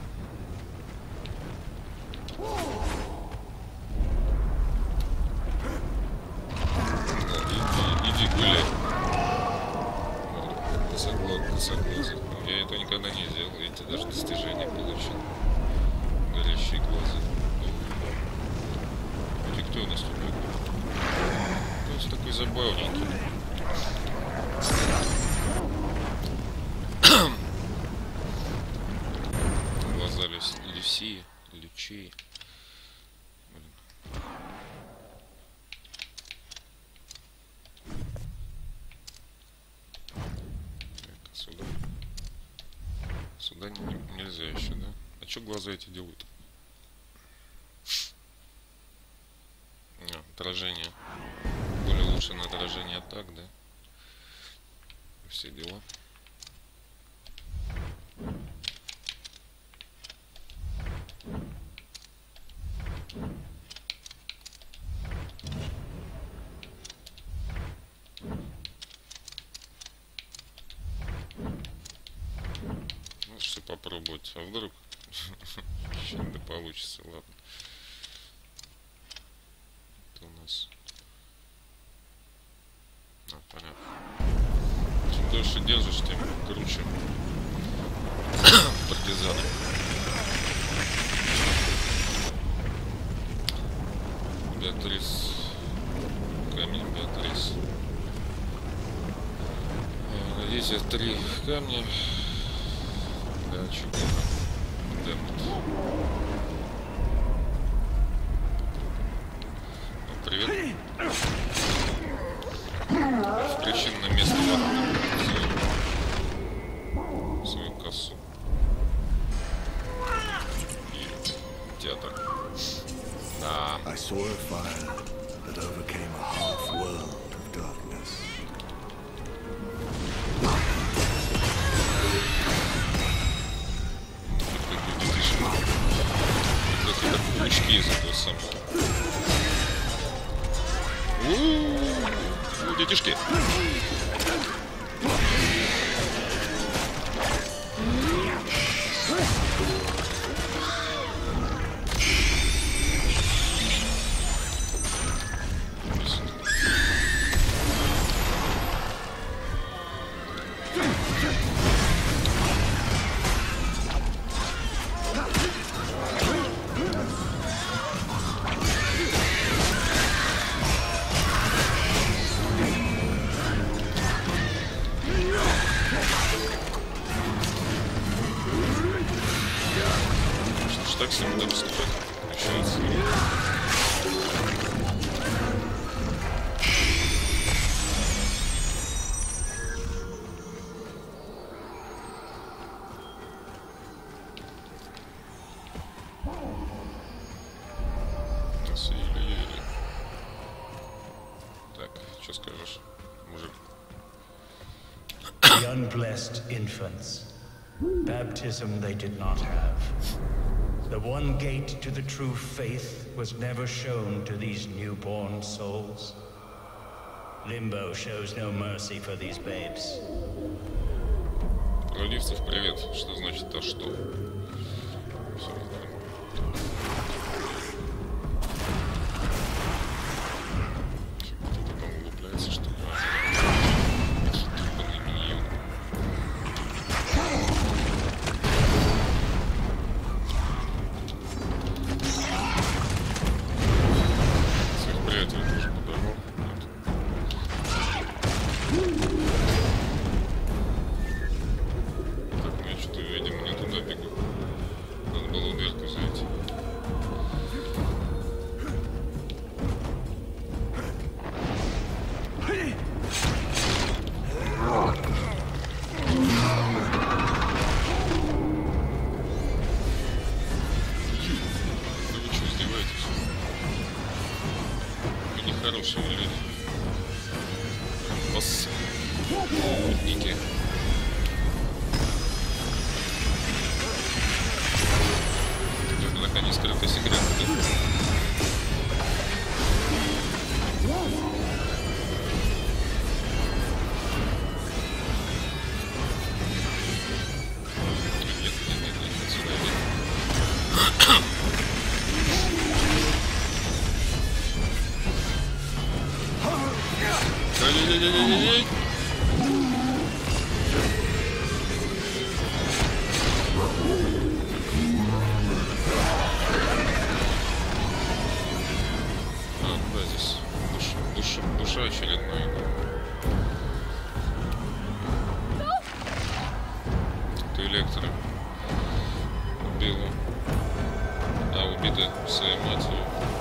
Иди гуляй. Косоглазый. Я это никогда не сделал. Видите, даже достижение получил. Горящие глаза. Эти кто у нас тут? Кто у нас такой забавненький? Глаза Люси. Лючей. Сюда нельзя еще, да? А что глаза эти делают? Отражение. Более лучше на отражение атак, да? Все дела. Что попробовать, а вдруг что-то получится, ладно. Это у нас... понятно. Чем дольше держишь, тем круче партизаны. Беатрис. Камень Беатрис. Здесь 3 камня. Да, чего? Привет. Включим на место свою косу. И театр. Да. I saw a fire that overcame a half world of darkness. Пучки из этого самого. Детишки. Так с ним поступать получается. Так, что скажешь, мужик? The unblessed infants. Baptism they did not have. The one gate to the true faith was never shown to these newborn souls. Limbo shows no mercy for these babes. Правдивцев, привет. Что значит то что? Там углубляется, что ли? Хорошие люди. Боссы. Путники. Так они скрыты секреты. Ай-яй-яй-яй-яй-яй-яй. А, ну да, здесь душа очередная. Ты электро убила. А, убита своей матерью.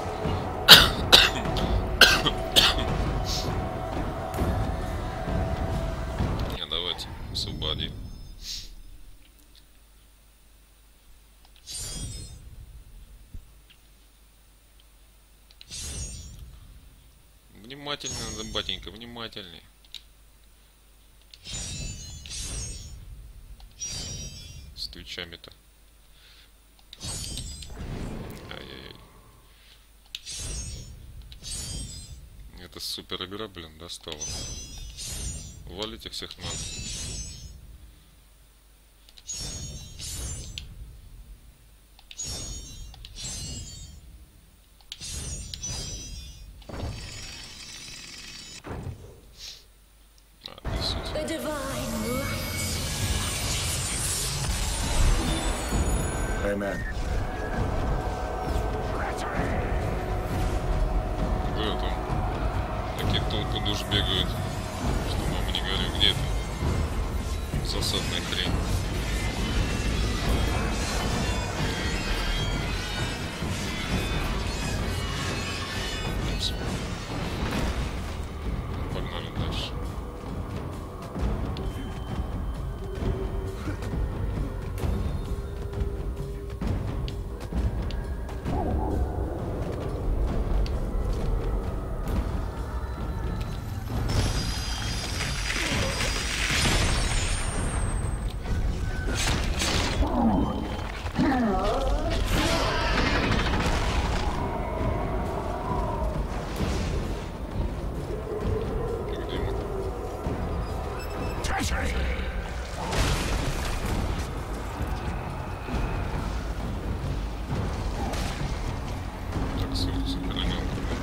Не, давайте освободим. Внимательно надо, батенька, внимательней. С твичами-то. Ай-яй-яй. Это супер игра, блин, достала. Валите всех надо. Amen. Да, там такие толпы душ бегают, что мама не говорю, где это засадная хрень. Погнали дальше. Так, сохранил.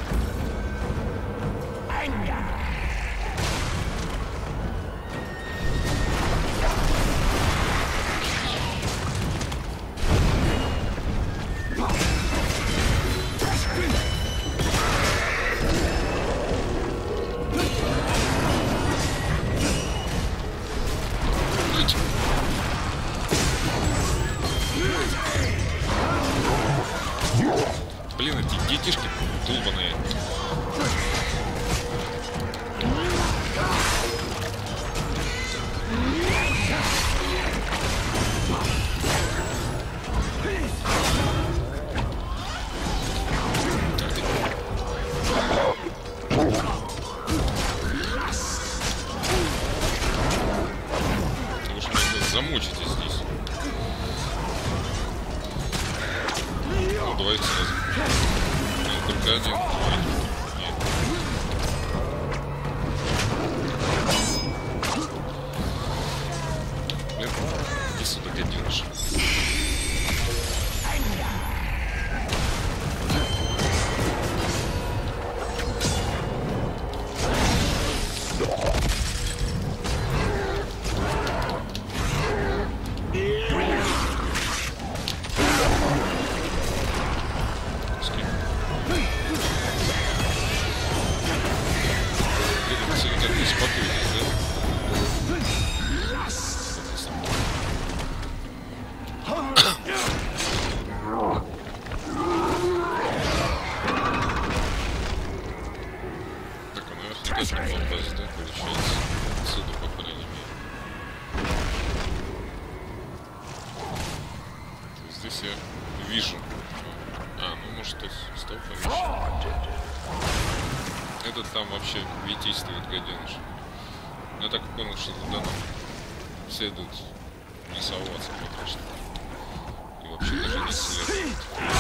Блин, эти детишки долбаные. Вы же меня замучите здесь. Ну, давайте сразу. Нет, только один. Нет. Блин, иди сюда, гаденыш. Здесь я вижу. А, ну может тут стол помещен. Этот там вообще витийствует, гаденыш. Я так понял, что туда нам следует не соваться пока что. И вообще даже не следует.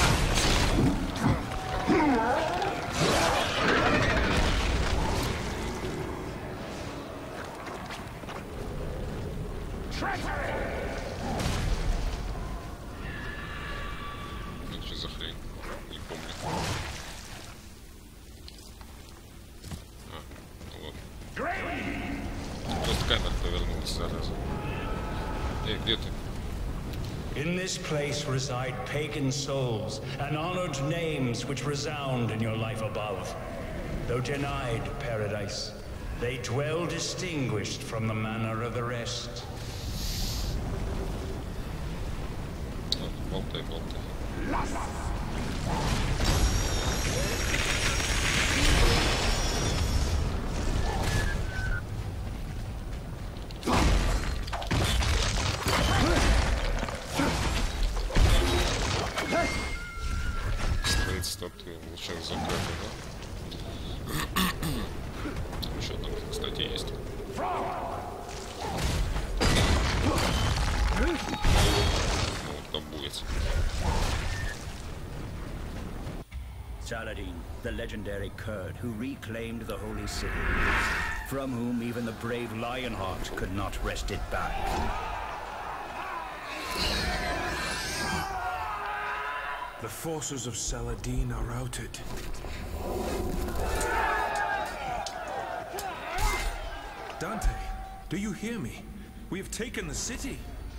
Ну что за хрень? Не помню. А, ну ладно. this place reside pagan souls and honored names which resound in your life above. Though denied paradise, they dwell distinguished from the manner of the rest. Болтай. Стоит статуя в лучах заката, да? Еще там, кстати, есть. Saladin, the legendary Kurd who reclaimed the holy city, from whom even the brave Lionheart could not wrest it back. The forces of Saladin are routed. Dante, do you hear me? We have taken the city.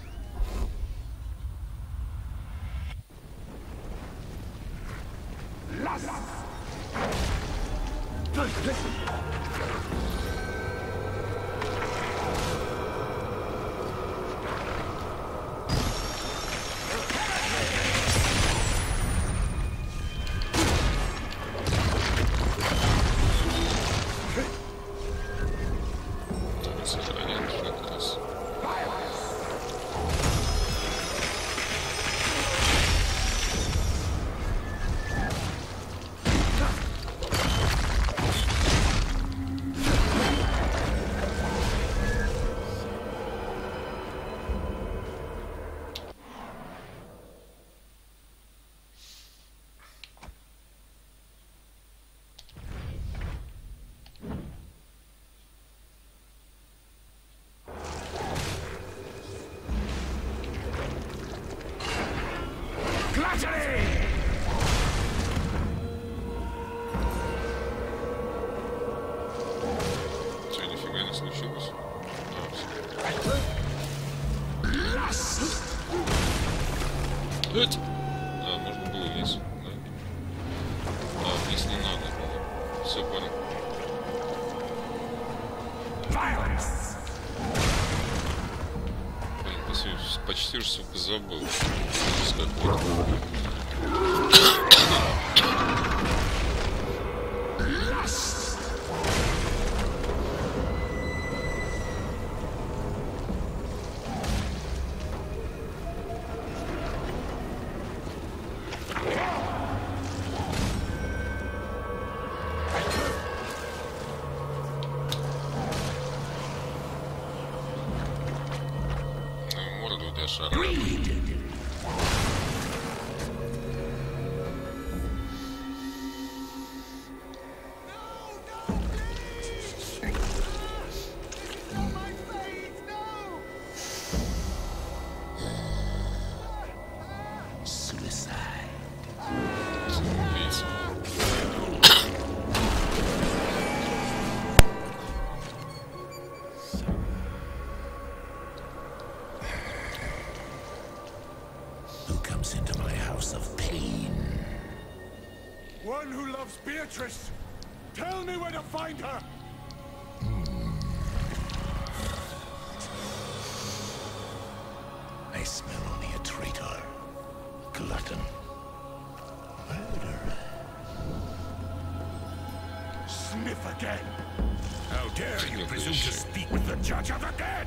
Че, нифига не случилось? А, можно было вниз, да? А, вниз не надо. Все, понял. Блин, почти уж, сука, забыл. Ужас какой-то. Морду для шара. Into my house of pain. One who loves Beatrice! Tell me where to find her! I smell only a traitor, glutton, murderer. Sniff again! How dare you presume to speak with the Judge of the Dead!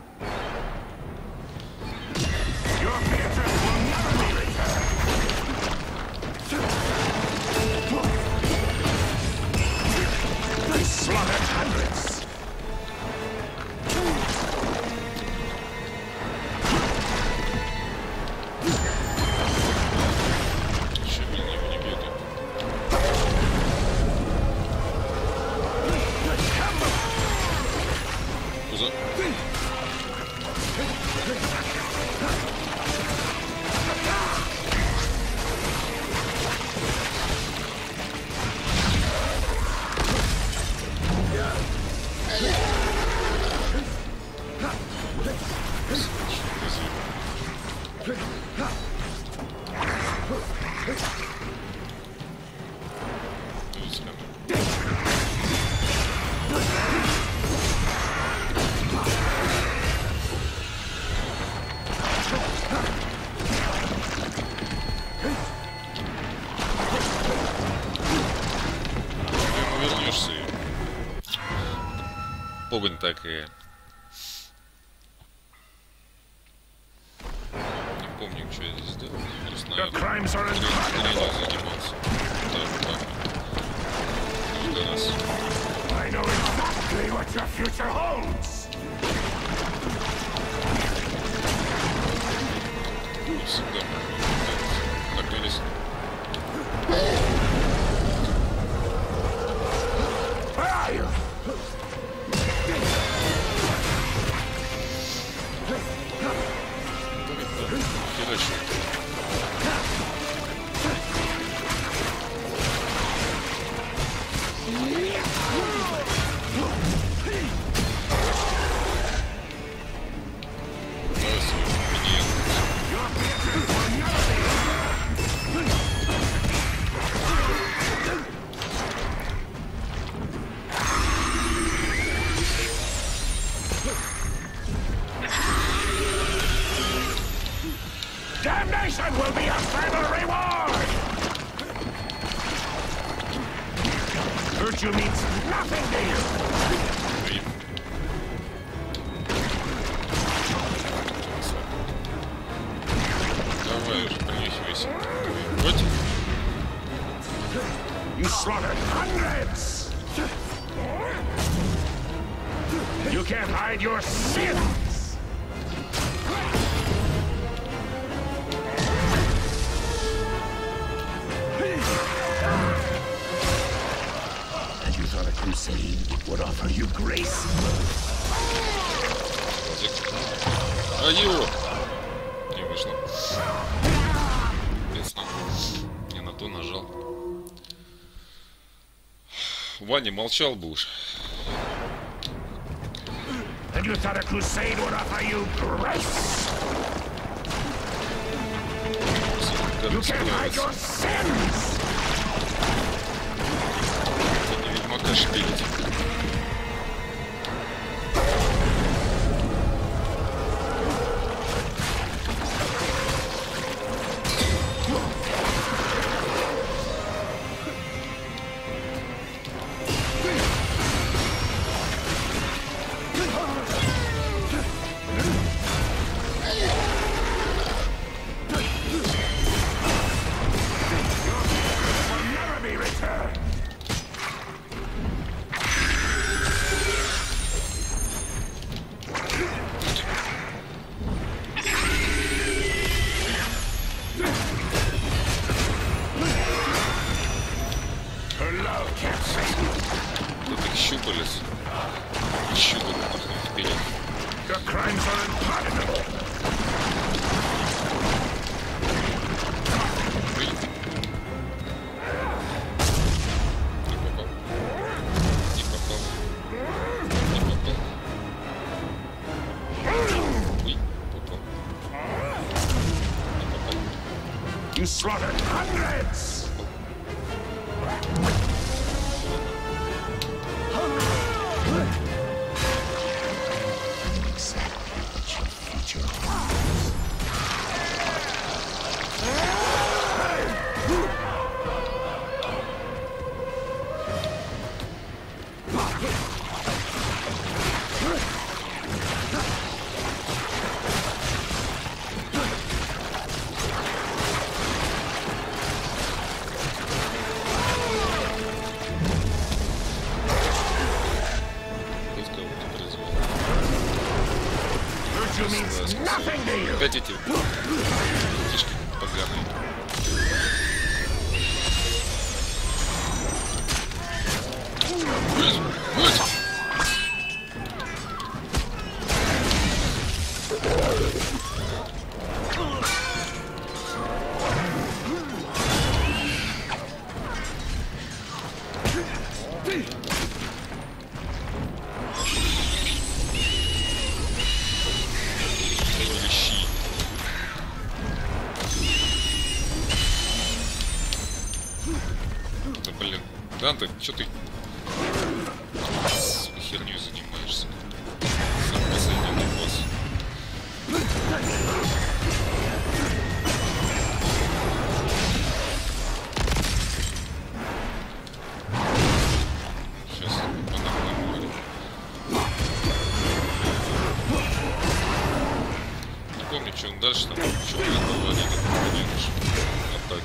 Your Beatrice will never be returned! They slaughtered hundreds! вернешься и... Погонь такая. Не помню, что я здесь сделал. Просто, наверное, зрение занимался. Так. Каждый раз. I know exactly what your future holds. Всегда так вылез. Damnation will be a final reward! Virtue means nothing to you! Давай уже, принюхивайся. Против? You slaughtered hundreds! You can't hide your sins! And you thought a crusade would offer you grace? А его! Не вышло. Соответственно, не на то нажал. Ваня молчал бы уж. And you thought a crusade would offer you grace? You can't hide your sins! Это не Ведьмака шпилить. You slaughtered hundreds! Exactly what your future holds. Опять эти птички поганые. Да блин, Данте, чё ты херней занимаешься? Сам последний босс. Что он дальше там? Что он проводит? Атаки.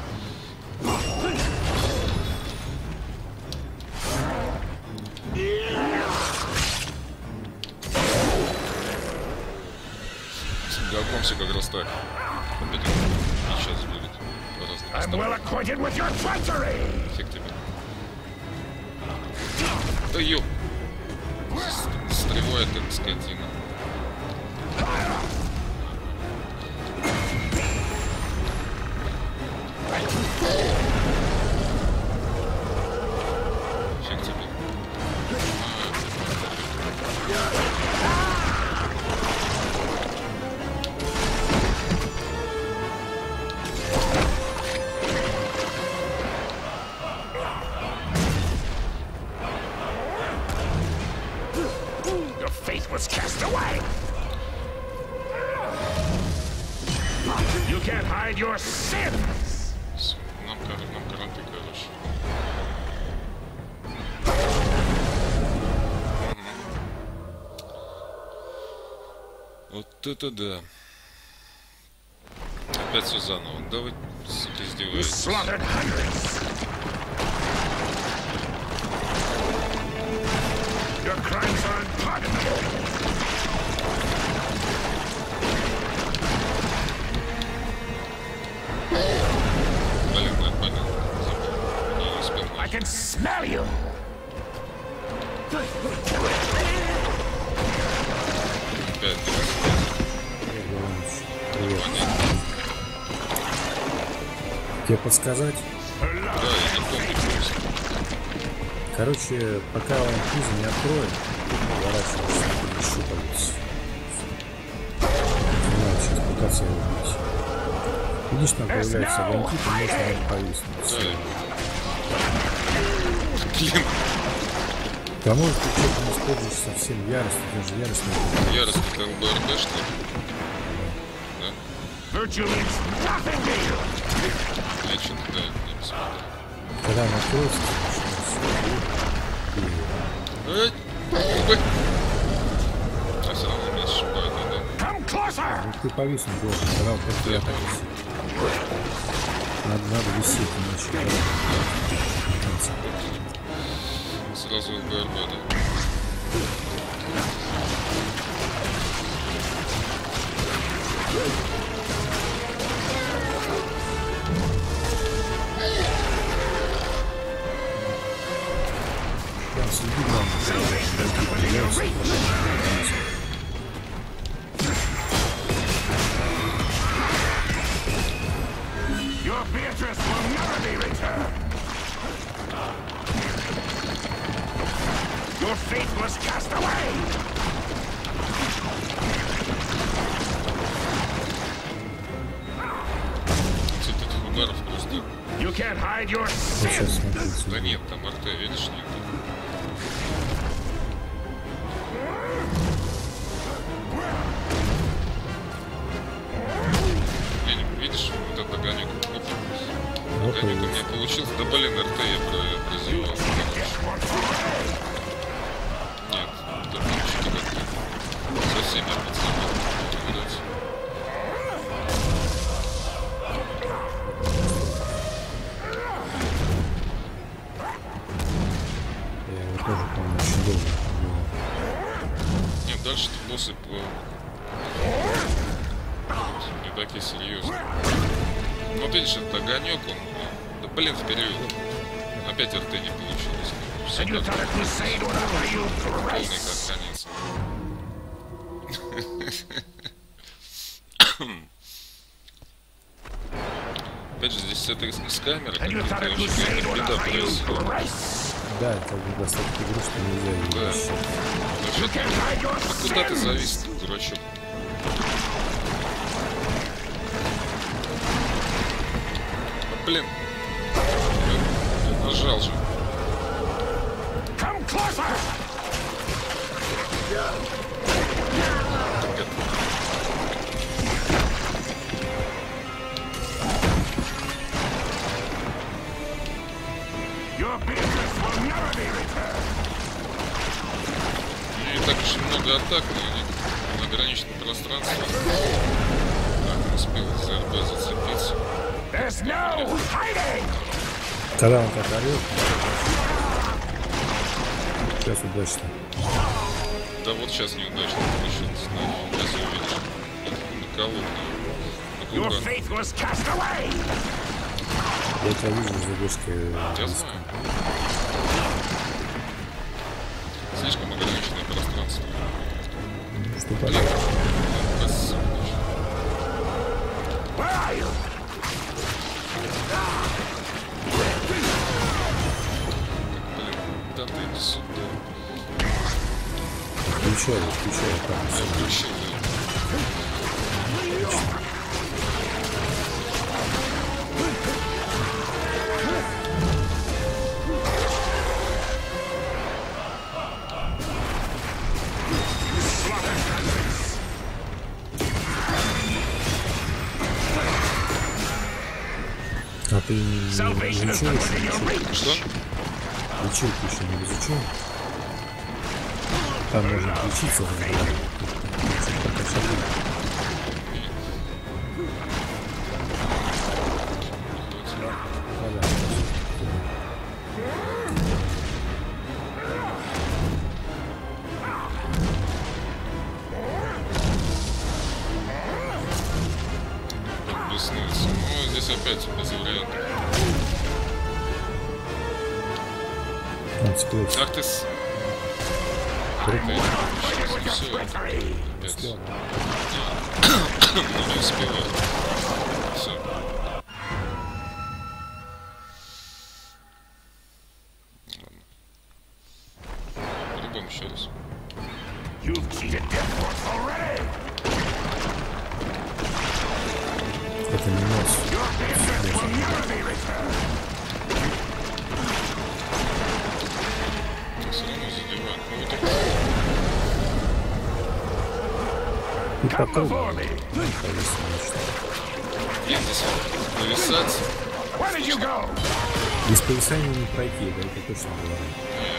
С говном все как раз так. Опять он сейчас будет по разным сторонам. Фиг тебе. Да ёп! Стревает эта скотина. Фиг тебе. Your faith was cast away. You can't hide your sins. Нам каранты, короче. Вот это да. Опять все заново. Да вы, сука, издеваетесь. Your crimes are unpardonable. Блин, нормально. Не успел. I can smell you. Опять. Тебе подсказать? Да, я не помню просто. Короче, пока он призм не откроет, поворачиваешься и щупалец. Надо сейчас пытаться его убить. Видишь, там появляются огоньки, ты можешь на них повиснуть. Блин. Да может ты что-то не используешь совсем яростно, ты же яростно. Яростно как БРД, что ли? Да? Я что-то, да, не посмотрел. Когда он откроется, а все равно меня сшибает, да? Ну, ты повиснуть должен, когда он просто атакуется. Надо висеть иначе. Сразу в БРБ, да? Your Beatrice will never be returned. Your faith was cast away. Этих ударов просто... You can't hide your sins. Да нет, там РТ, видишь, нет. Видишь, вот этот огонек. Огонек у меня получился. Да блин, РТ я прозевал. Нет, там что-то как-то совсем я подсобил. Я его тоже, по-моему, очень долго убивал. Нет, дальше боссы не такие серьезные. Ну, вот видишь, этот огонек, он... Да блин, вперед. Опять РТ не получилось. Все полный как конец. Опять же, здесь с этой с камеры как-то очень беда происходит. Да, это недостаток игры, что нельзя видеть. Да. А куда ты завис, дурачок? Блин. Нажал же. И так уж много атак, но ограниченном пространстве. Так, не успел за РБ зацепиться. Когда он так орёт, сейчас удачно. Да вот сейчас неудачно получилось. Сейчас я увидел. На колонну. Я это вижу за вышкой. Я знаю. Слишком ограниченное пространство. Что понятно? Да ты иди сюда. Включай, там. Я включил. А ты не изучил еще? Что? Лечилку еще не изучил? Там можно лечиться. Беснуется. Ну, здесь опять без вариантов. Ах ты с... Все. Опять. Ну, не успеваю. Все. Ладно. По-любому еще раз. Это не нос. Все равно задевает. Ну, вот так. И потом. Нет, здесь нависать. Без повисания не пройти, да, это точно говорю.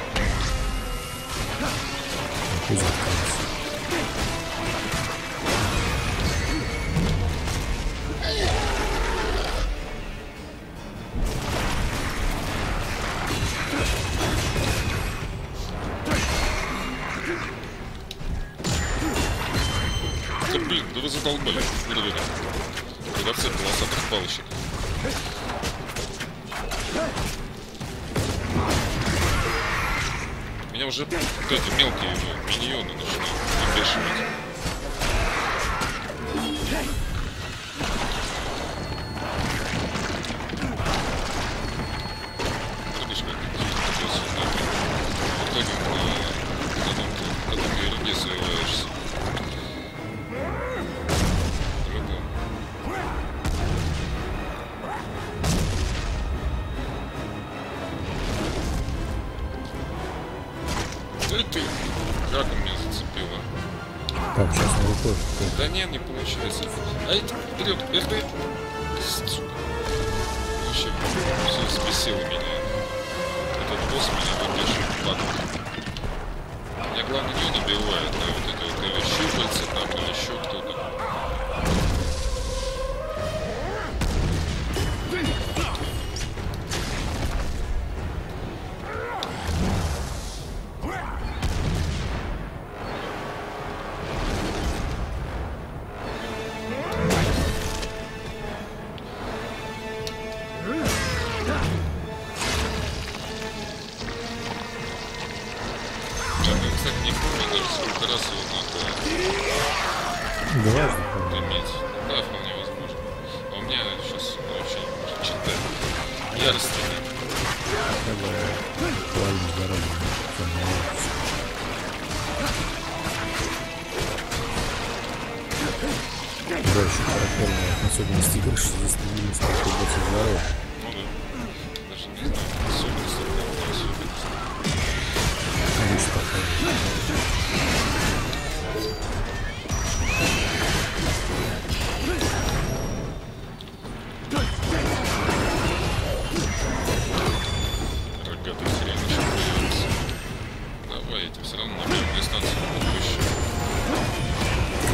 Да блин, да вы задолбали, уроды. Квадроцикл волосатых палочек. Меня уже вот эти мелкие миньоны начинают набешивать. Видишь, как сюда. В итоге на такой ерунде срываешься. Ты, как он меня зацепило? Так, сейчас он рукой. Да нет, не получается. А это вперед, РД. Сука. Вообще, все взбесило меня. Этот босс меня выбешивает, падает. Меня главное не он убивает, а вот это вот или щупальца там, или еще кто-то. Кстати, не помню даже сколько раз его надо иметь. Да, вполне возможно. А у меня сейчас вообще не читает. Яростный. Дальше характерная особенность игр, что здесь не видно, сколько больше здоров. Ну да. Даже не знаю, особенность это не особенность. Конечно, такая. Рогатый хрен еще появился. Давайте, все равно наберем дистанцию выше.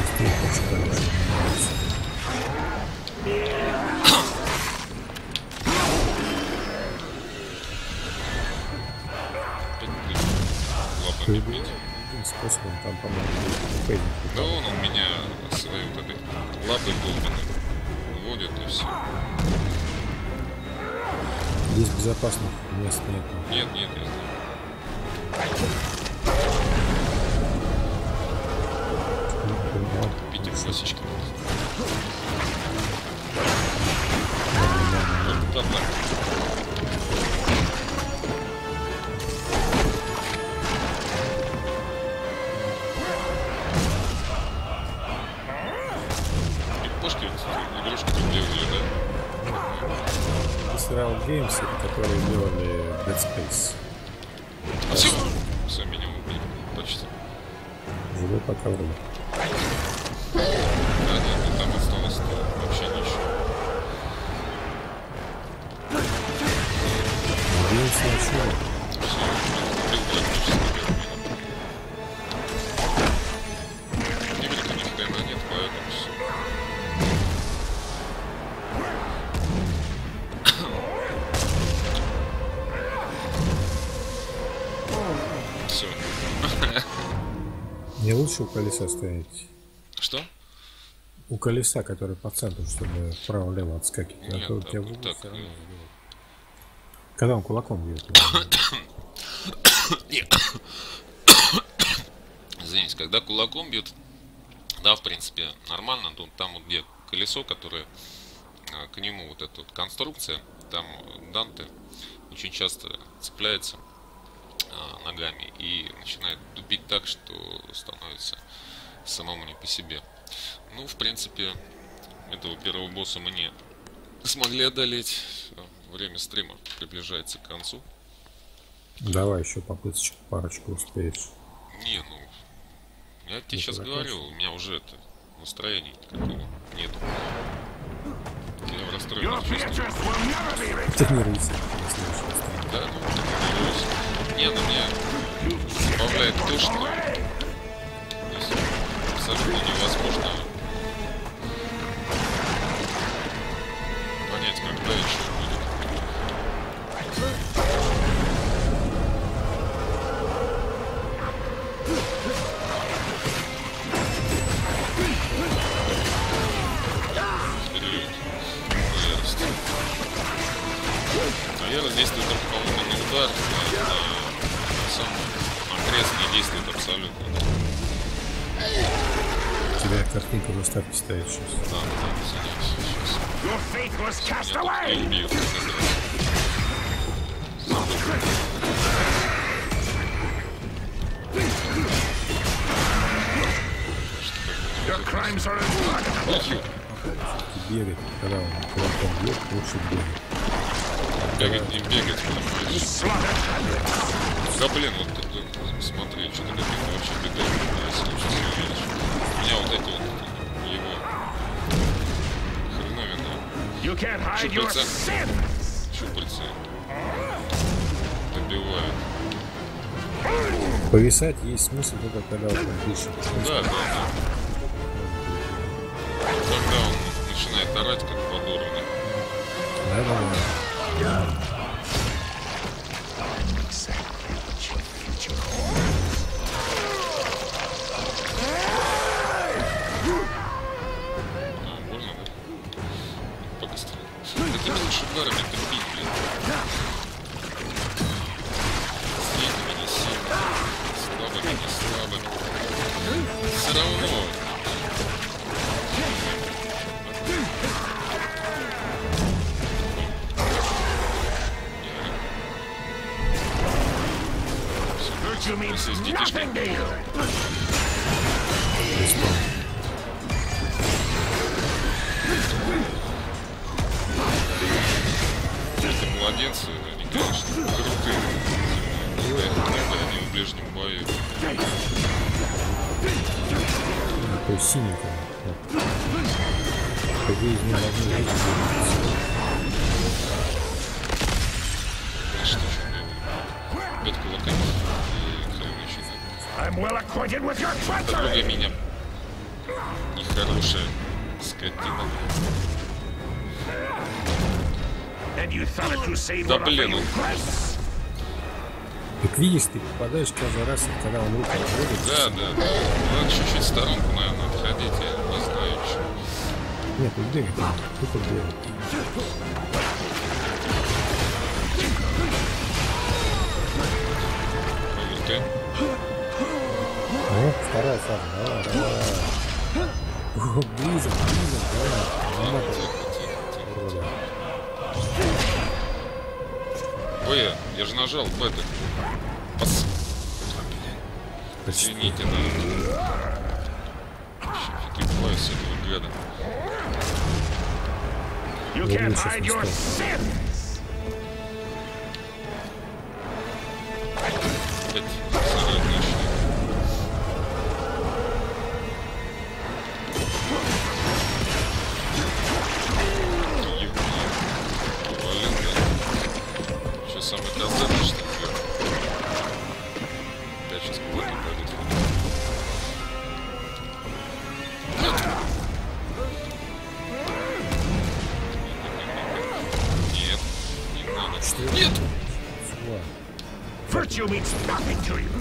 поднимите. Один способ, он там, по-моему, фейдинг. Да он у меня свои вот этой лапой долбаной вводит и все. Здесь безопасных мест нет. Нет, нет, я знаю. Питер классички. Там, да. Пошки игрушки делали, да? Visceral Games, которые делали Dead Space. Все, меня убили. Почти. Живой пока вроде. Да, нет, там осталось вообще ничего. Надеемся на чудо. Все, убил практически первый. Игры-то ни хрена нет, поэтому все. Все. Не лучше у колеса стоять. Что? У колеса, который по центру, чтобы вправо-лево отскакивать. Нет, а то у так, тебя вот так. Когда он кулаком бьет. Извините, когда кулаком бьет, да, в принципе, нормально. Там вот где колесо, которое к нему вот эта вот конструкция, там Данте очень часто цепляется ногами и начинает тупить так, что становится самому не по себе. Ну, в принципе, этого первого босса мы не смогли одолеть. Время стрима приближается к концу. Давай еще попыточку, парочку успеешь. Не, ну, я тебе сейчас говорю, у меня уже это настроение никакого нету. Я в расстройстве чувствую. Тренируйся. Да, ну, тренируюсь. Не, ну мне забавляет то, что абсолютно невозможно понять, когда и что будет. Ярость действует только, по-моему, на удар, на сам крест не действует абсолютно. У тебя картинка в доставке стоит сейчас. Да, извиняюсь, сейчас. Меня тут не убьют, как раз. Бегать, когда он кулаком бьет, лучше бегать. Бегать не бегать, понимаешь? Да блин, вот смотри, что-то какие-то вообще бегают, если сейчас увидишь. У меня вот эти вот его хреновина. Щупальца добивают. Повисать есть смысл только когда он дышит. Да, да, да. Когда он начинает орать, как подорванный. Да. Больно, да? Побыстрее. Какими лучше ударами это бить, блин? Сильными, не сильными. Слабыми, не слабыми. Все равно. Если с детишкой. Это младенцы, они, конечно, крутые. Когда их много, они в ближнем бою. Такой синенький. Какие из них должны жить? Что ж, бьет кулаками. Подруга меня нехорошая скотина. Да блин, он... И Так видишь, ты попадаешь каждый раз, когда он руку отводит. Да. Надо чуть-чуть в сторонку, наверное, отходить, я не знаю почему. Нет, тут бегать надо, тут бегать. Ты? Ну, вторая фаза, давай. О, близок, давай. Тихо. Ой, я же нажал бета. Извините, да. Офигеваю с этого гада. You can't hide your sins. Сейчас самый концерт, что ли? Опять сейчас куда-то пойдет. Нет, не надо. Нет! Virtue means nothing to you.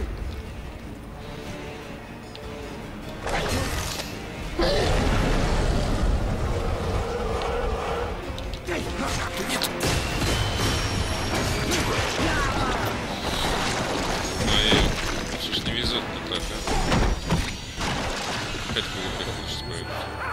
Что ж не везет-то так, а? Опять куда-то хочешь поехать.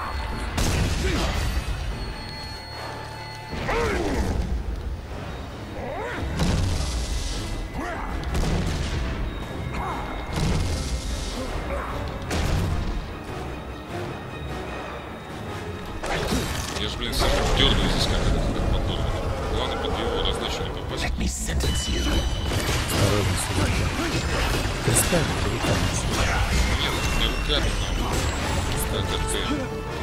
Я ж, блин, сам дёргаю здесь как подорвано. Главное под его раздачу не попасть. Осторожно, собака. Перестань, руками. Нет, не руками надо. Так, как ты.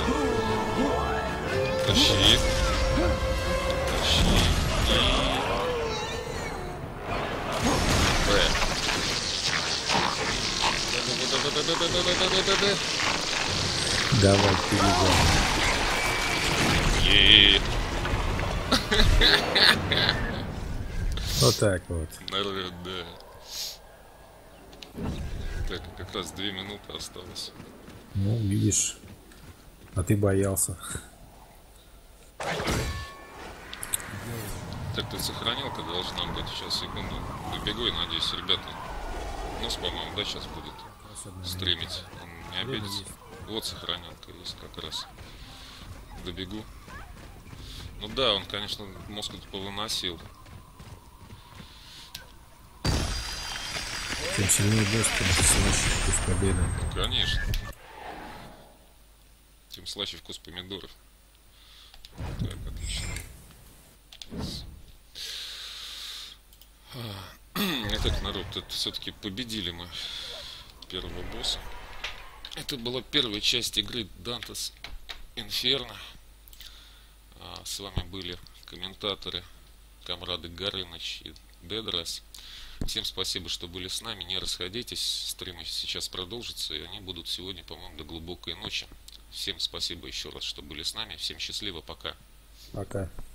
Тащи. Давай, перейдем. Вот так вот. Народ, да. Так, как раз 2 минуты осталось. Ну, видишь. А ты боялся. Так, ты сохранилка должна быть. Сейчас, секунду. Добегу и надеюсь, ребята. Нос, по-моему, да, сейчас будет стримить. Он не обидится. Вот сохранилка есть как раз. Добегу. Ну да, он, конечно, мозг тут повыносил. Тем сильнее босс, тем слаще вкус победы. Конечно. Тем слаще вкус помидоров. Так, отлично. Итак, народ, это все-таки победили мы первого босса. Это была первая часть игры Dante's Inferno. С вами были комментаторы Камрады Горыныч и Дедрас. Всем спасибо, что были с нами. Не расходитесь, стримы сейчас продолжатся, и они будут сегодня, по-моему, до глубокой ночи. Всем спасибо еще раз, что были с нами. Всем счастливо, пока. Пока.